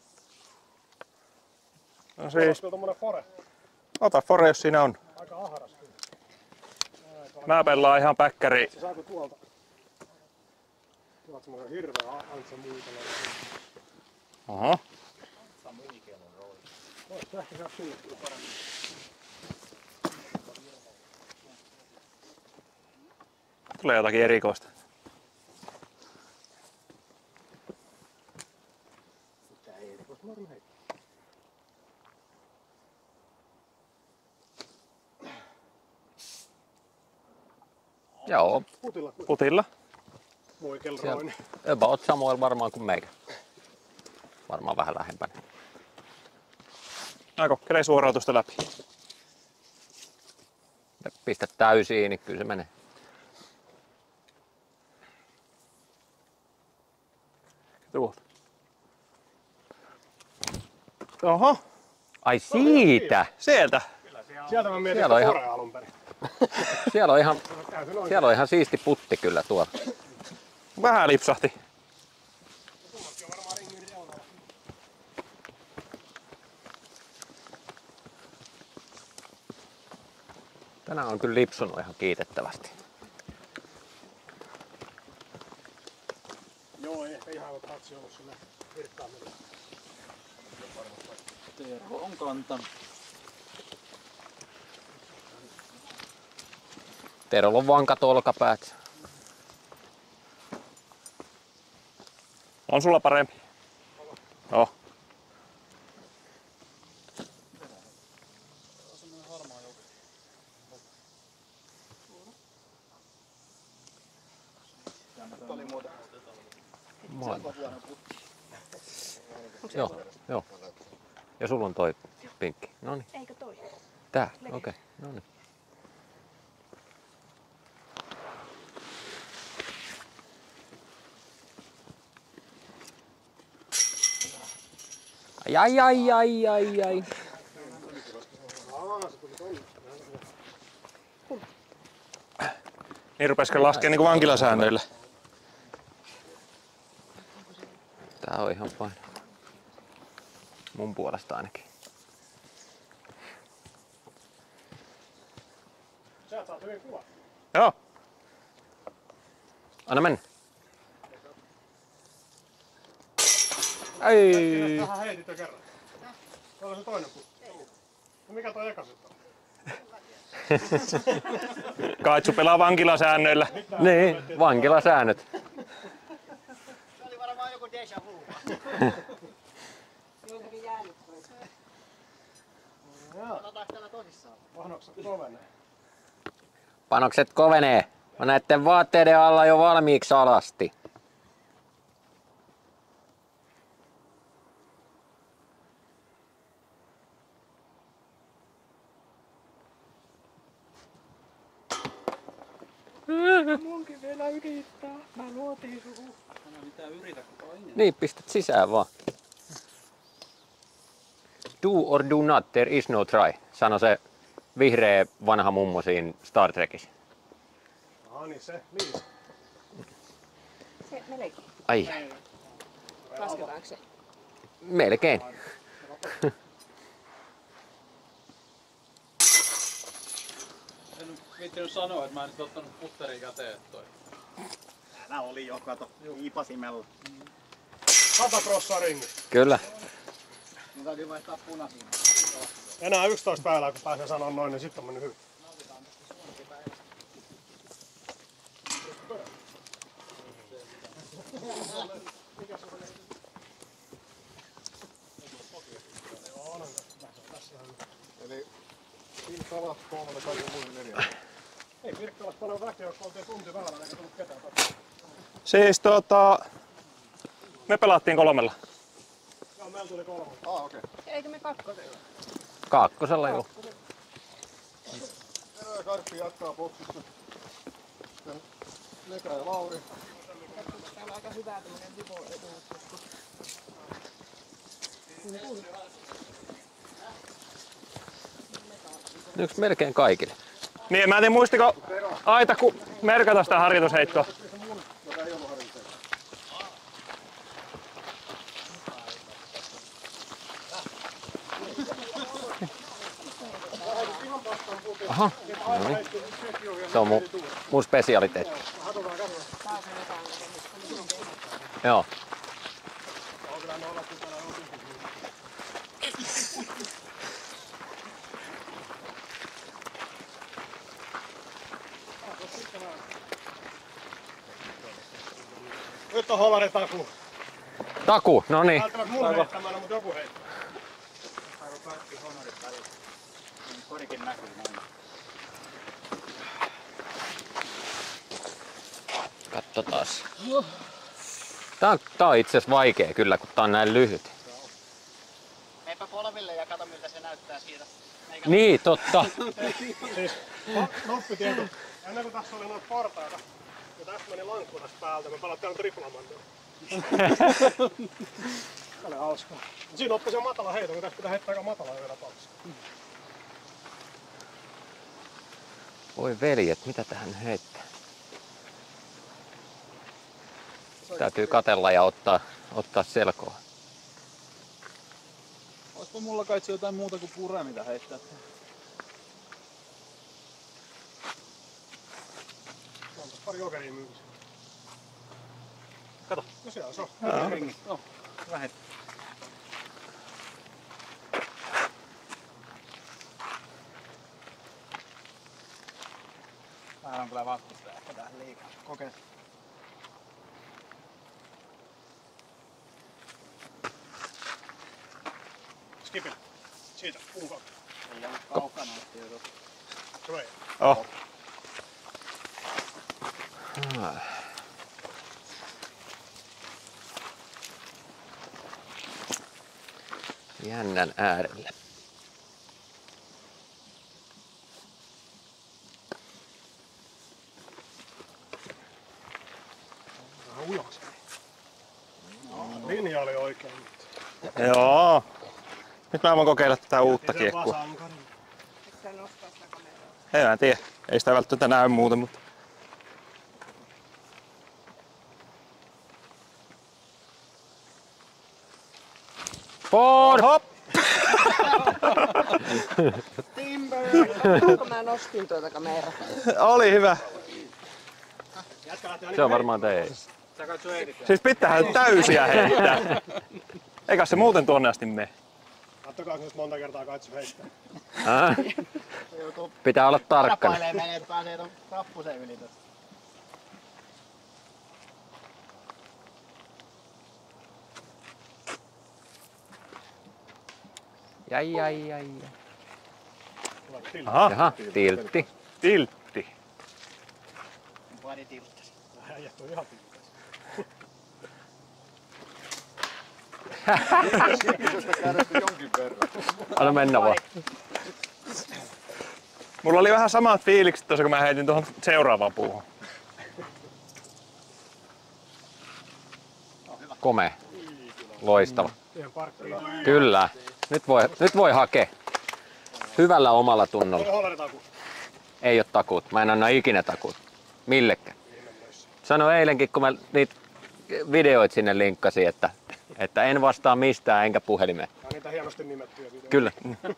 No siis, Tommonen fore. ota fore, jos siinä on. Aika ahras kyllä. Mä pelaan ihan päkkäri. Se saako tuolta? Tuolta semmoinen hirveä Antsa Muikala. Oho. Ois ehkä saa sulle kyllä paremmin. Tulee jotakin erikoista. Mitä ei erikoista varmaan heittää. Joo. Putilla kuin Putilla. Muikelroin. About samoilla varmaan kuin meikä. Varmaan vähän lähempänä. Mä kokkelen suorautusta läpi. Pistä täysiin, niin kyllä se menee. Tuolta. Oho, Ai siitä! sieltä. Sieltä mä mietin, Siellä on että ihan- fore alun perin. Siellä on ihan siisti putti kyllä tuolla. Vähän lipsahti. Tänään on kyllä lipsunut ihan kiitettävästi. Joo, ei ehkä ihan ole tatsi ollut sinne virtaamille. Terho on kantanut. Terolla on vankat olkapäät. On sulla parempi? Oh. Joo, joo. Ja sulla on toi pinkki. Noniin. Eikö toi? Tää, okei. Okay. Noniin. Ai. Niin rupesko laskea niinku vankilasäännöillä? Tää on ihan fine. Mun puolesta ainakin. Sieltä saat hyvin kuvat. Joo. Anna mennä. Ei. Tähän heitit jo kerran. Tuolla on se toinen putti. No mikä toi eka sitten on? Kaitsu pelaa vankilasäännöillä. Niin, vankilasäännöt. Se oli varmaan joku déjà vu. Joitakin jäänyt. Otetaanko täällä tosissaan? Pahnokset kovenee. Panokset kovenee. Mä näitten vaatteiden alla jo valmiiksi alasti. Munkin vielä yrittää. Mä luotin suhun. Älä mitään yritä, kun painaa. Niin, pistät sisään vaan. Do or do not, there is no try, sano se vihreä vanha mummo siinä Star Trekissä. Niin se, niin. Se melkein. Ai, Lasketaanko se? melkein. En nyt viittinyt sanoa, että mä en nyt ottanut putterin käteen toi. Täällä oli jo, kato, iipasimella. 100 prossaa ringi. Kyllä. Mun täytyy vaihtaa punaisiin. Enää 11 päivää kun pääsen sanoa noin, niin sitten on mennyt hyvin. Eli Pirkkala, 3, kaikki muille 4. Ei Pirkkalassa paljon väkeä, jos oltiin tunti väärä, eikä tullut ketään. Siis me pelattiin 3. Joo, meillä tuli 3. Okei. Eikö me kakkosella? Kaakkosella joo. Tero ja Karppi jatkaa boksissa. Sitten Lekä ja Lauri. Täällä on aika hyvä tämmönen vivo-eduustus. Yksi melkein kaikille. Niin, mä en tiedä muistiko Aita kun merkata sitä harjoitusheittoa. Aha, no niin. Se on mun spesialiteetti. Joo. Nyt on holari takuu. Taku, no niin. Välttämättä mun heittämällä, mutta joku heittää. Saako kaikki honorit välillä? Niin korikin näkyy näin. Katsotaas. Tää on itse asiassa vaikea kyllä, kun tää on näin lyhyt. Meipä polville ja kato miltä se näyttää siitä. Niin, totta. Siis, noppitieto. Ennen kuin tässä oli noita portaita, ja tässä meni lankku tästä päältä, me pelattiin aina triplamandoa. Se oli hauskaa. Siinä oppi sen matala heiton, kun tässä pitää heittää aika matalaa vielä tapauksessa. Voi veljet, mitä tähän heittää? Täytyy katella ja ottaa selkoa. Olisiko mulla kai jotain muuta kuin pure, mitä heittää? On tässä pari jokeria myykissä. Kato, no siellä se on. Ringi. No, lähet. Täällä on kyllä vastustaja, ehkä tähän liikaa. Kokeillaan. Skipillä. Siitä, puun kautta. Ei ollut kaukana, ettei jo totta. Se vei. Oh. Jännän äärellä. Vähän ujas. Linja oli oikein. Joo. Nyt mä voin kokeilla tätä uutta Sen kiekkua. vasankarin. Eikö sä nostaa sitä kameraa? Ei mä en tiedä. Ei sitä välttämättä näy muuten, mutta... For! Hop! Onko mä nostin tuota kameraa? Oli hyvä. Se on varmaan teidän. Sä katso Eedit. Siis pitäähän täysiä heittää. Eikä se muuten tuonne asti mene. Kattokaa nyt monta kertaa katso heittää. Pitää olla tarkkana. Rapailee menee, että pääsee ton kappuseen yli tosta. Jäi. Aha, Jaha, tiltti. tiltti. Pari tilttasi. Äijät on ihan tilttasi. Sikisestä kädestä jonkin verran. Anna mennä vaan. Mulla oli vähän samat fiilikset tuossa, kun mä heitin tuohon seuraavaan puuhun. Komea. Loistava. Siihen parkkiin. Kyllä. Nyt voi hakea. Hyvällä omalla tunnolla. Hollari-taku. Ei oo takuut. Mä en anna ikinä takuut. Millekään. Sanoin eilenkin, kun mä niitä videoit sinne linkkasin, että en vastaa mistään enkä puhelimeen. Tää on niitä hienosti nimettyjä videoita. Kyllä.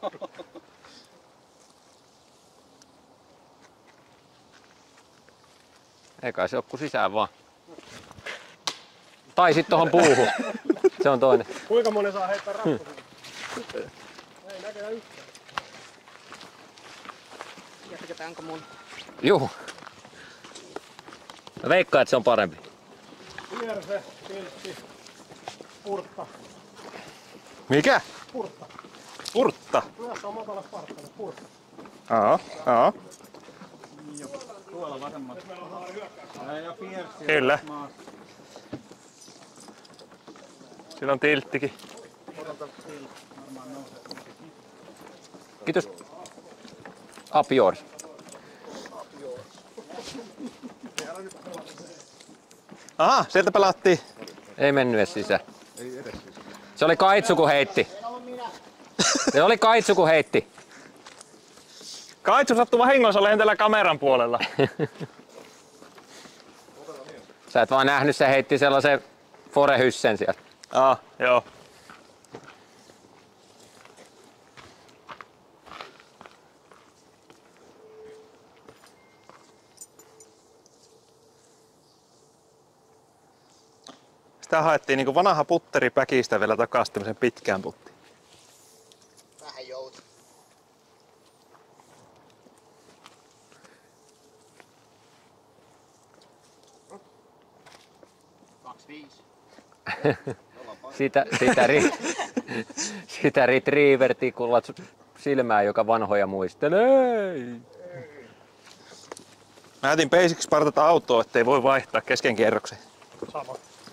Eikä se oo kun sisään vaan. Tai sit tohon puuhun. Se on toinen. Kuinka moni saa heittää rappusia? Ei näköjään yhtään. Jatketaanko mun? Juu. Mä veikkaan, että se on parempi. Kierse, tiltti, purtta. Mikä? Purtta. Purtta. Tuossa on matala sparttana, purtta. Joo. Tuolla vasemmalla. Meillä on haari hyökkäys. Ja Fierce. Kyllä. Sillä on tilttikin. Kiitos. Up yours. Aha, sieltä pelattiin. Ei mennyt edes sisään. Se oli Kaitsu, kun heitti. Se oli Kaitsu, kun heitti. Kaitsu sattui vahingossa lentellä kameran puolella. Sä et vaan nähnyt, se heitti sellaisen forehyssen sieltä. Joo. Sitä haettiin niinku vanha putteri päkistä vielä takaisin tämmösen pitkään puttiin. Vähän joutu. Sitä retriever-tikulla silmää, joka vanhoja muistelee. Mä jätin basic spartata autoa, ettei voi vaihtaa kesken kierroksen. Sama.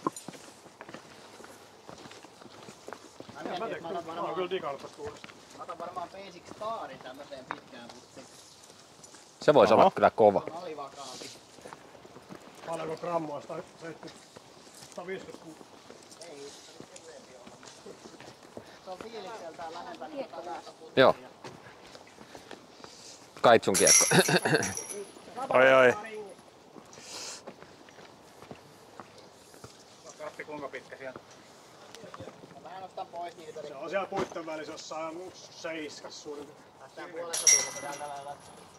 Mä oon kyllä digannut tosta uudesta. Mä otan varmaan Basic Starin tämmöseen pitkään puttiin. Se voisi olla kyllä kova. Se on alivakaampi. Paljonko grammaa? 156. Ei, se on fiilikseltään lähempänä kuin tätä puttia. Joo. Kaitsun kiekko. Oi. Katsi kuinka pitkä sieltä. Mä nostan pois niitä. Se on siellä puitten välissä jossain 7 suurin. Lähtään puolesta tuulta täältä lailla.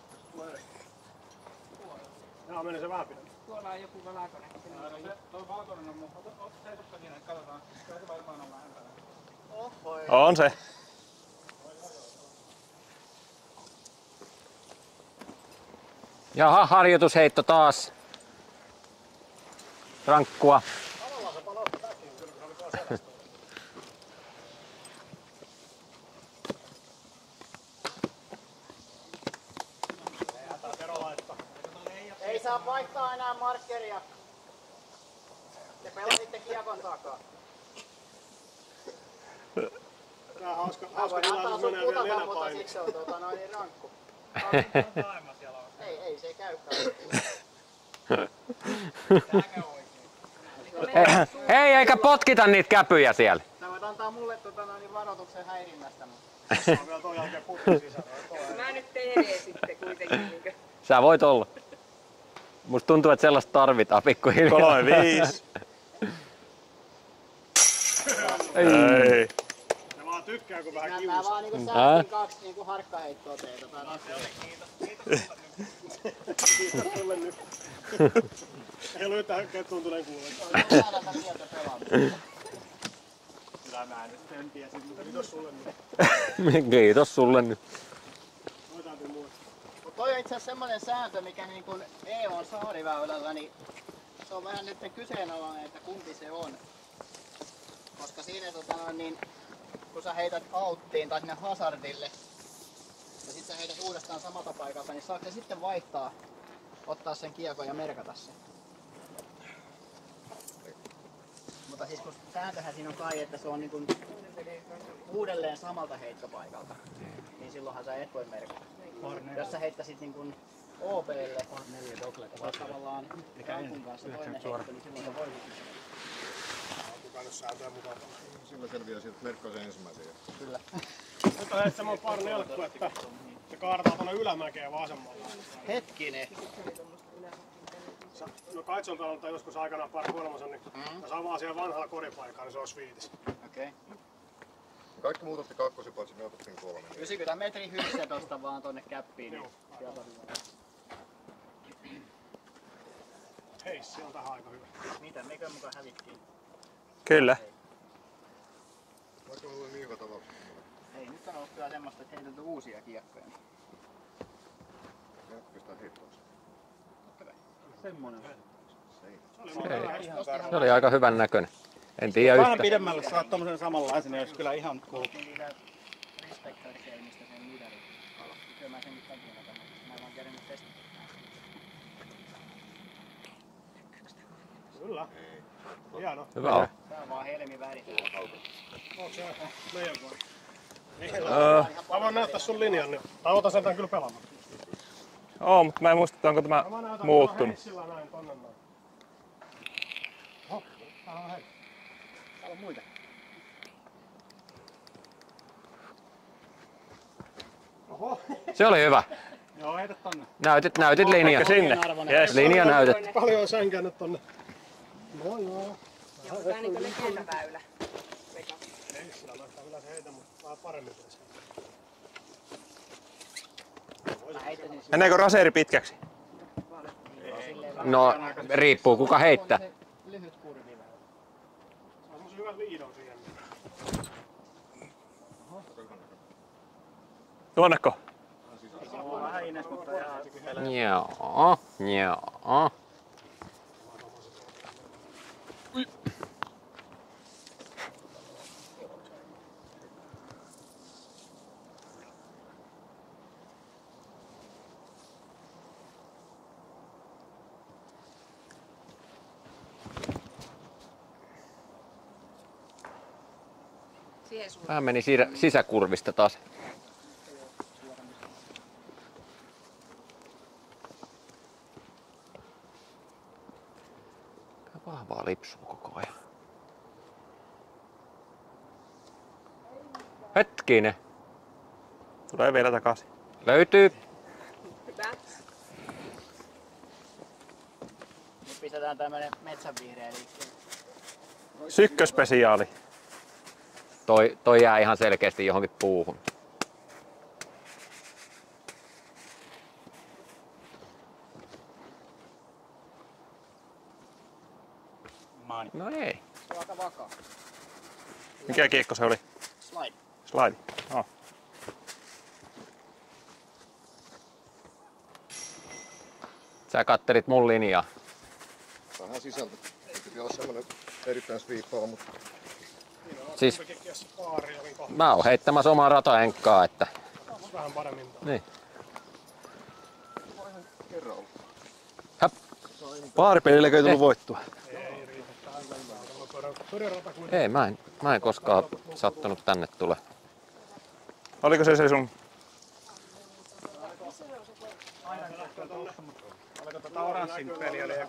Jaa, meni se vähän pidemmälle. Tuolla on joku valakone. Tuo valkoinen on, mutta seisoppa siinä, että katsotaan. Kyllä se varmaan on lähempänä. On se. Jaha, harjoitusheitto taas. Rankkua. Ei saa vaihtaa enää markkeria. Te pelasitte kiekon takaa. Tää on hauska Voin antaa tilaisuus sun menee vielä putakaan, mutta nenäpainiksi. siksi on rankku. Ei se käykään. Hei, eikä potkita niitä käpyjä siellä. Sä voit antaa mulle varoituksen häirinnästä. Mä oon vielä ton jälkeen putti sisällä. Mä nyt tehdään sitten kuitenkin. Niinkö? Sä voit olla. Musta tuntuu, että sellaista tarvitaan pikkuhiljaa. 3-5. Ei. Ne vaan tykkää, kun vähän Nää kiusaa. vaan niinku säästin 2 niinku harkkaheittoa teitä. Kiitos sulle nyt. Ei ollut yhtään kettuuntuneen kuulen. Kyllä mä nyt sen tiesin, mutta Kiitos sulle nyt. Kiitos sulle nyt. Noi täytyy muistaa. Mut toi on itse asiassa semmonen sääntö, mikä niinku EO:n saariväylällä, niin se on vähän nyt kyseenalainen, että kumpi se on. Koska siinä niin, kun sä heität outtiin tai sinne hazardille ja sit sä heität uudestaan samalta paikalta, niin saako se sitten vaihtaa ottaa sen kiekon ja merkata sen. Mutta siis kun sääntöhän siinä on kai, että se on niin kuin uudelleen samalta heittopaikalta, niin silloinhan sä et voi merkata. Jos sä heittäisit niin kuin OBlle, tavallaan Rankun kanssa toinen heitto, niin silloin sä voisit. Sillä selviää siitä, että merkkaa sen ensimmäisen. Kyllä. Nyt on semmoinen parnelkku, että se kaartaa tuonne ylämäkeen vasemmalla. Hetkinen. No Kaitson kannalta joskus aikanaan par kolmosen, niin jos avaa siellä vanhalla koripaikalla, niin se olisi 5. Okei. Kaikki muut otti kakkosen, paitsi me otettiin 3. 90 metrin hysse tosta vaan tonne käppiin. Niin sieltä on hyvä. Hei, se on tähän aika hyvä. Mitä, mekö mukaan hävittiin? Kyllä. Vaikka mulla oli niin hyvä tapaus. Ei, nyt on ollut kyllä semmoista, että heitelty uusia kiekkoja. Ja pistää heittoon. Semmonen. Se oli aika hyvän näköinen. En tiedä Vähän yhtä. pidemmälle saat tommosen samanlaisen, niin olisi kyllä ihan cool. Niitä Respector-keimistä sen midarin alla. Kyllä mä sen nyt takia näkään, mä en vaan kerännyt testata. Kyllä. Hieno. Hyvä on. Tää on vaan helmiväri. Onko se meidän vai? Mä voin näyttää sun linjan nyt. Tai otan sen tän kyllä pelaamaan. Oo, mutta mä en muista, että onko tämä Mä näytän muuttunut. sillä näin tonne näin. Oho, täällä on hei. Täällä on muita. Oho. Se oli hyvä. Joo, heitä tonne. Näytit linjan. Ehkä sinne. Yes. Linja näytet. Paljon on sänkää nyt tonne. No joo. Ja onko tää niinku legendaväylä? Ei sillä näyttää yleensä heitä, mutta vähän paremmin pitäisi. Mä heitän sen Meneekö raseri pitkäksi? No, riippuu kuka heittää. lyhyt kurviväylä. Se on semmosen hyvän liidon siihen. Tuonneko? Se on vähän ines, mutta ihan Joo. Siihen suuntaan. Vähän meni sisäkurvista taas. Vahvaa lipsua koko ajan. Hetkinen. Tulee vielä takaisin. Löytyy. Hyvä. Nyt pistetään tämmönen metsänvihreä liikkeelle. Sykköspesiaali. Toi jää ihan selkeästi johonkin puuhun. No ei. Se on aika vakaa. Mikä kiekko se oli? Slide. Slide. Oh. Sä kattelit mun linjaa. Vähän sisältä. Piti olla semmonen erittäin sviippaava, mutta Siis Paari olin kohta. mä oon heittämässä omaa rataenkkaa, että Vähän paremmin. niin. kerran ollut. Paaripelilläkö ei tullut voittua? Ei, mä en koskaan sattunut tänne tule. Oliko se sun? Oliko tota oranssin peliä liian?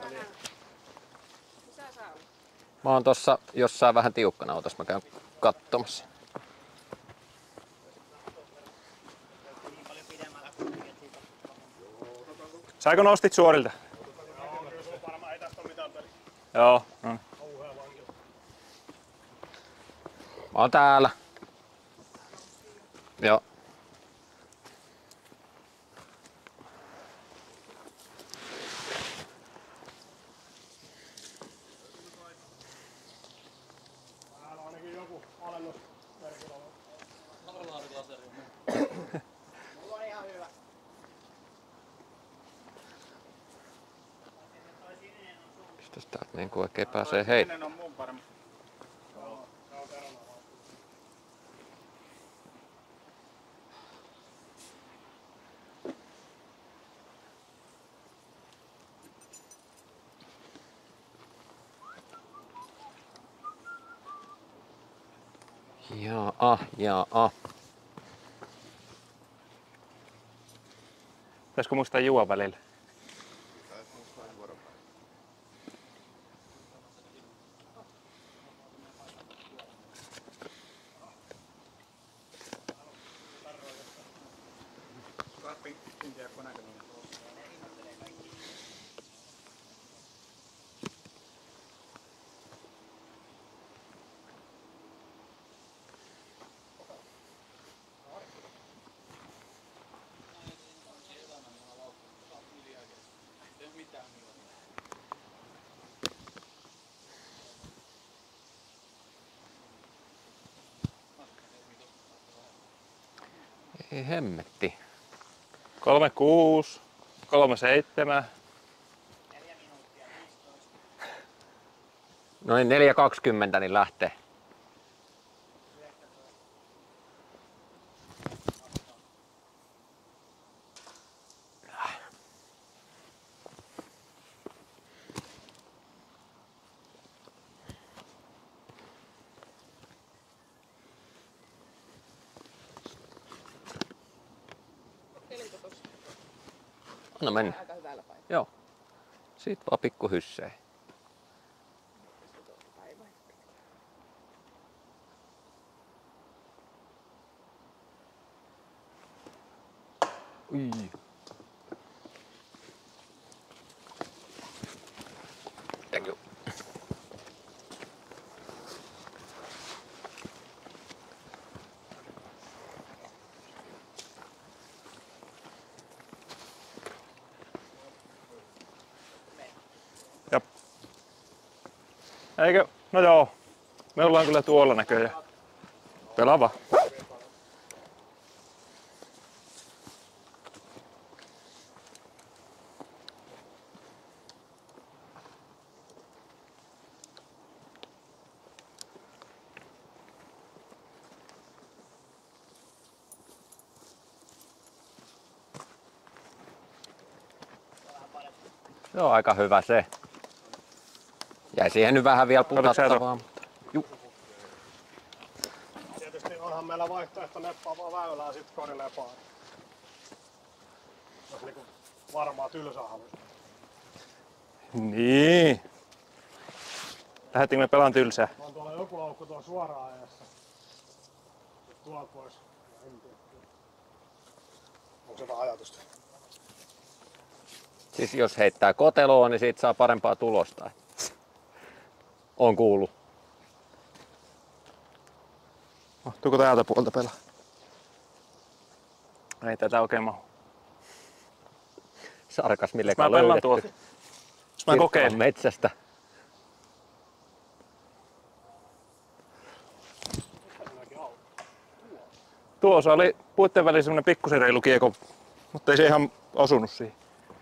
Mä oon tossa jossain vähän tiukkana, otas mä käyn katsomassa. Saiko nostit suorilta? Joo. No. Mä oon täällä. Joo. Täällä on ainakin joku alennusmerkillä. Mulla on ihan hyvä. Mistäs täältä niin kuin oikein pääsee hei. Ennen on mun parempi. Jaa. Pitäisikö muistaa juo välillä? Ei hemmetti. 36, 37. Noin 4.20 niin lähtee. Anna mennä. Aika hyvällä paikalla. Joo. Siitä vaan pikku hyssei. Ui. Thank you. Jop. Eikö? No joo. Me ollaan kyllä tuolla näköjään. Pelaava. Se on aika hyvä se. Jäi siihen nyt vähän vielä putattavaa. Tietysti onhan meillä vaihtoehto neppaavaa väylää sit korille paari. Jos niinku varmaa tylsää haluaisi. Niin. Lähettiinkö me pelaan tylsää? On tuolla joku laukku tuolla suoraan ajassa. Tuolta pois. En tiedä. Onko se jotain ajatusta? Siis jos heittää koteloon, niin siitä saa parempaa tulosta. On kuullut. Mahtuuko täältä puolta pelaa? Ei tätä oikein mahu. Sarkasmilleka Mä pelaan löydetty. tuolta. Jos mä kokeilen. Metsästä. Tuossa oli puitten väliin semmonen pikkusen reilu kiekko, mutta ei se ihan osunut siihen.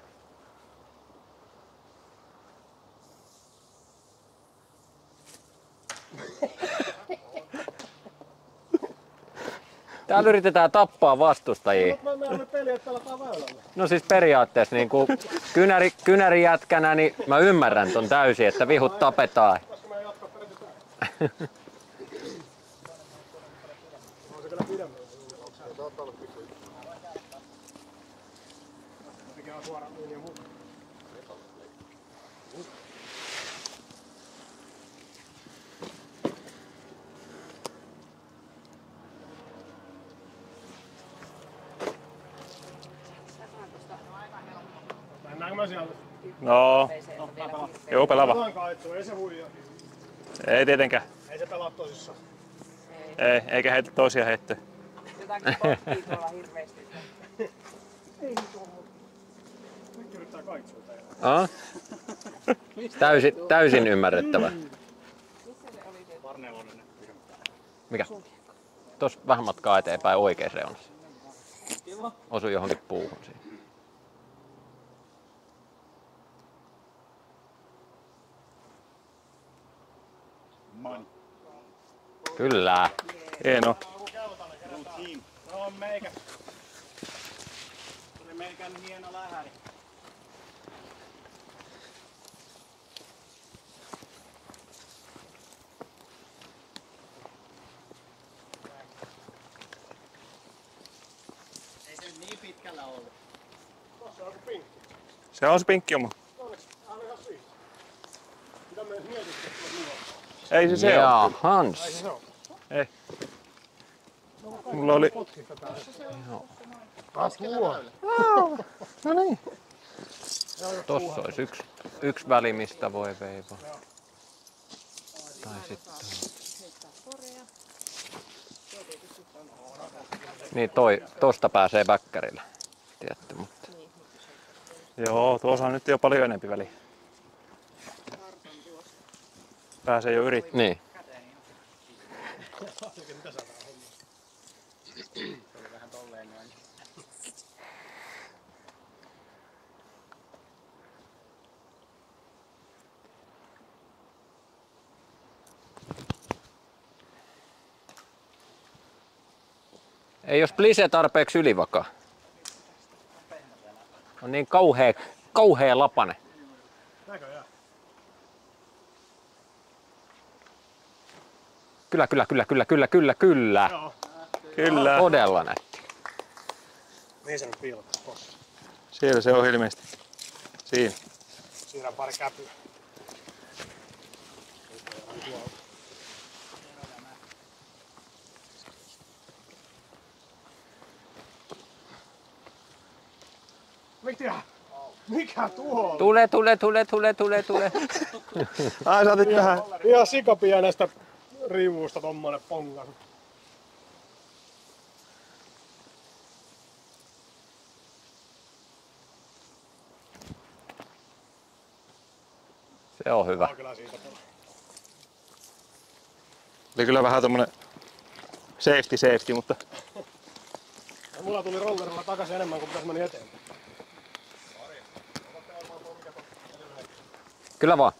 Täällä yritetään tappaa vastustajia. Mä menen peliä, että pelataan väylällä. No siis periaatteessa niin kuin kynärijätkänä, niin mä ymmärrän ton täysin, että vihut tapetaan. Koska mä jatkaa peräti täällä. On se kyllä pidemmän. Mikä on suora linja mukaan. Mennäänkö mä sieltä? No, joo pelaava. Pelataan kaitsu, ei se huijaa. Ei tietenkään. Ei se pelaa tosissaan. Ei, eikä heitä toisia heittoja. Jotakin pohtii tuolla hirveästi. Ei tuo muuta. Nyt yrittää kaitsua tehdä. Täysin ymmärrettävä. Varnelonen. Mikä? Tuossa vähän matkaa eteenpäin oikeassa reunassa. Osui johonkin puuhun siinä. Man. Kyllä. Hieno. No on meikä. Tuli meikän hieno lähäri. siinä ollut? Tossa on joku pinkki. Se on se pinkki oma. Onneksi hän on ihan siinä. Mitä me edes mietittiin, että tulee nuottaa? Ei se se ole. Jaa, Ei Hans. se ole. Ei. Mulla oli... Potkista täällä. Keskellä väylä. No niin. Tossa olisi yksi väli, mistä voi veivaa. Tai sitten... Niin tosta pääsee väkkärillä. Tiedätte, mutta... Joo, tuossa on nyt jo paljon enempi väliä. Pääsee jo yrittämään. Niin. Vähän tolleen noin. Ei jos plise tarpeeksi ylivakaa. On niin kauhea lapane. Näköjään. Kyllä. Joo. Kyllä. Todella nätti. Mihin se nyt piilottaa tossa? Siellä se on ilmeisesti. Siinä. Siinä on pari käpyä. Mitä? Mikä tuo? Tule. Ai saatit tähän. Ihan sikapienestä rivuusta tommonen pongas. Se on hyvä. Kyllä siitä tulee. Oli kyllä vähän tommonen safety, mutta Ja mulla tuli rollerilla takaisin enemmän kuin pitäisi meni eteenpäin. Kyllä vaan.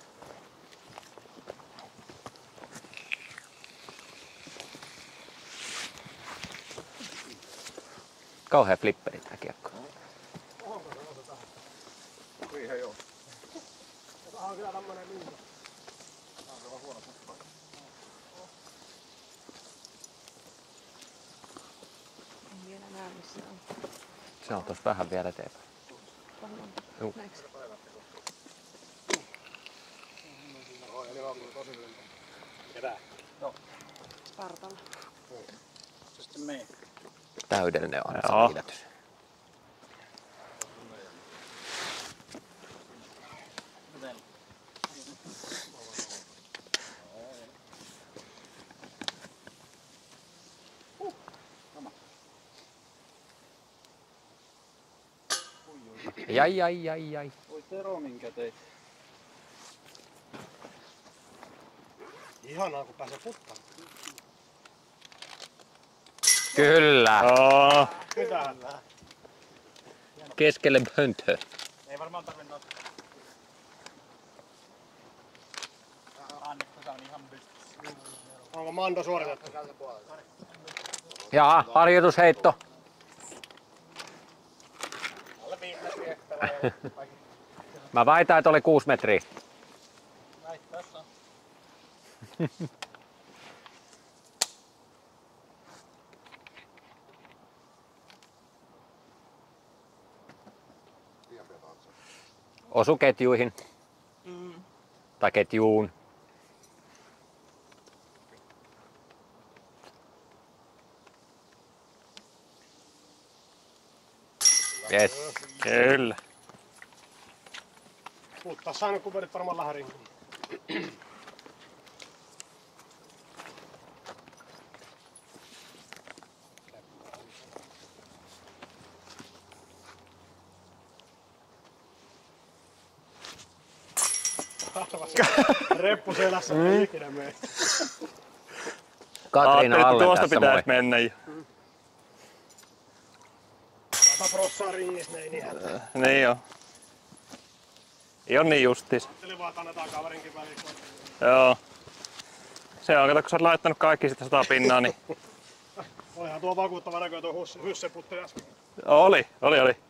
Kauhea flipperi tää kiekko. Tää on kyllä tämmönen linja. En vielä näe missä on. Se on tossa vähän vielä eteenpäin. Juu. Näetkö? Spartalla. Sitten me. Täydellinen Joo. ansa-pidätys. Jai. Oi Tero, minkä teit. Ihanaa kun pääsee puttamaan. Kyllä. joo. Mitähän? Keskelle pönttöä. Ei varmaan tarvitse nostaa. Annetta, se on ihan pystyssä. Onko Mando suoritettu? Jaa, harjoitusheitto. Mä väitän, että oli 6 metriä. Näin tässä. Osu ketjuihin. Tai ketjuun. Yes. Kyllä. Puttaa saanut kun vedit varmaan lähärin. Reppu selässä ei ikinä mene. Katriina Ajattelin, että Allen tuosta tässä moi. pitäisi mennä. Sata prossaa ringissä, ne ei niin hätää. Niin joo. Ei on niin justis. Ajattelin vaan, että annetaan kaverinkin väliin. Joo. Se on, kato kun sä oot laittanut kaikki sitä 100 pinnaa, niin Olihan tuo vakuuttava näköinen tuo hysseputti äsken. oli.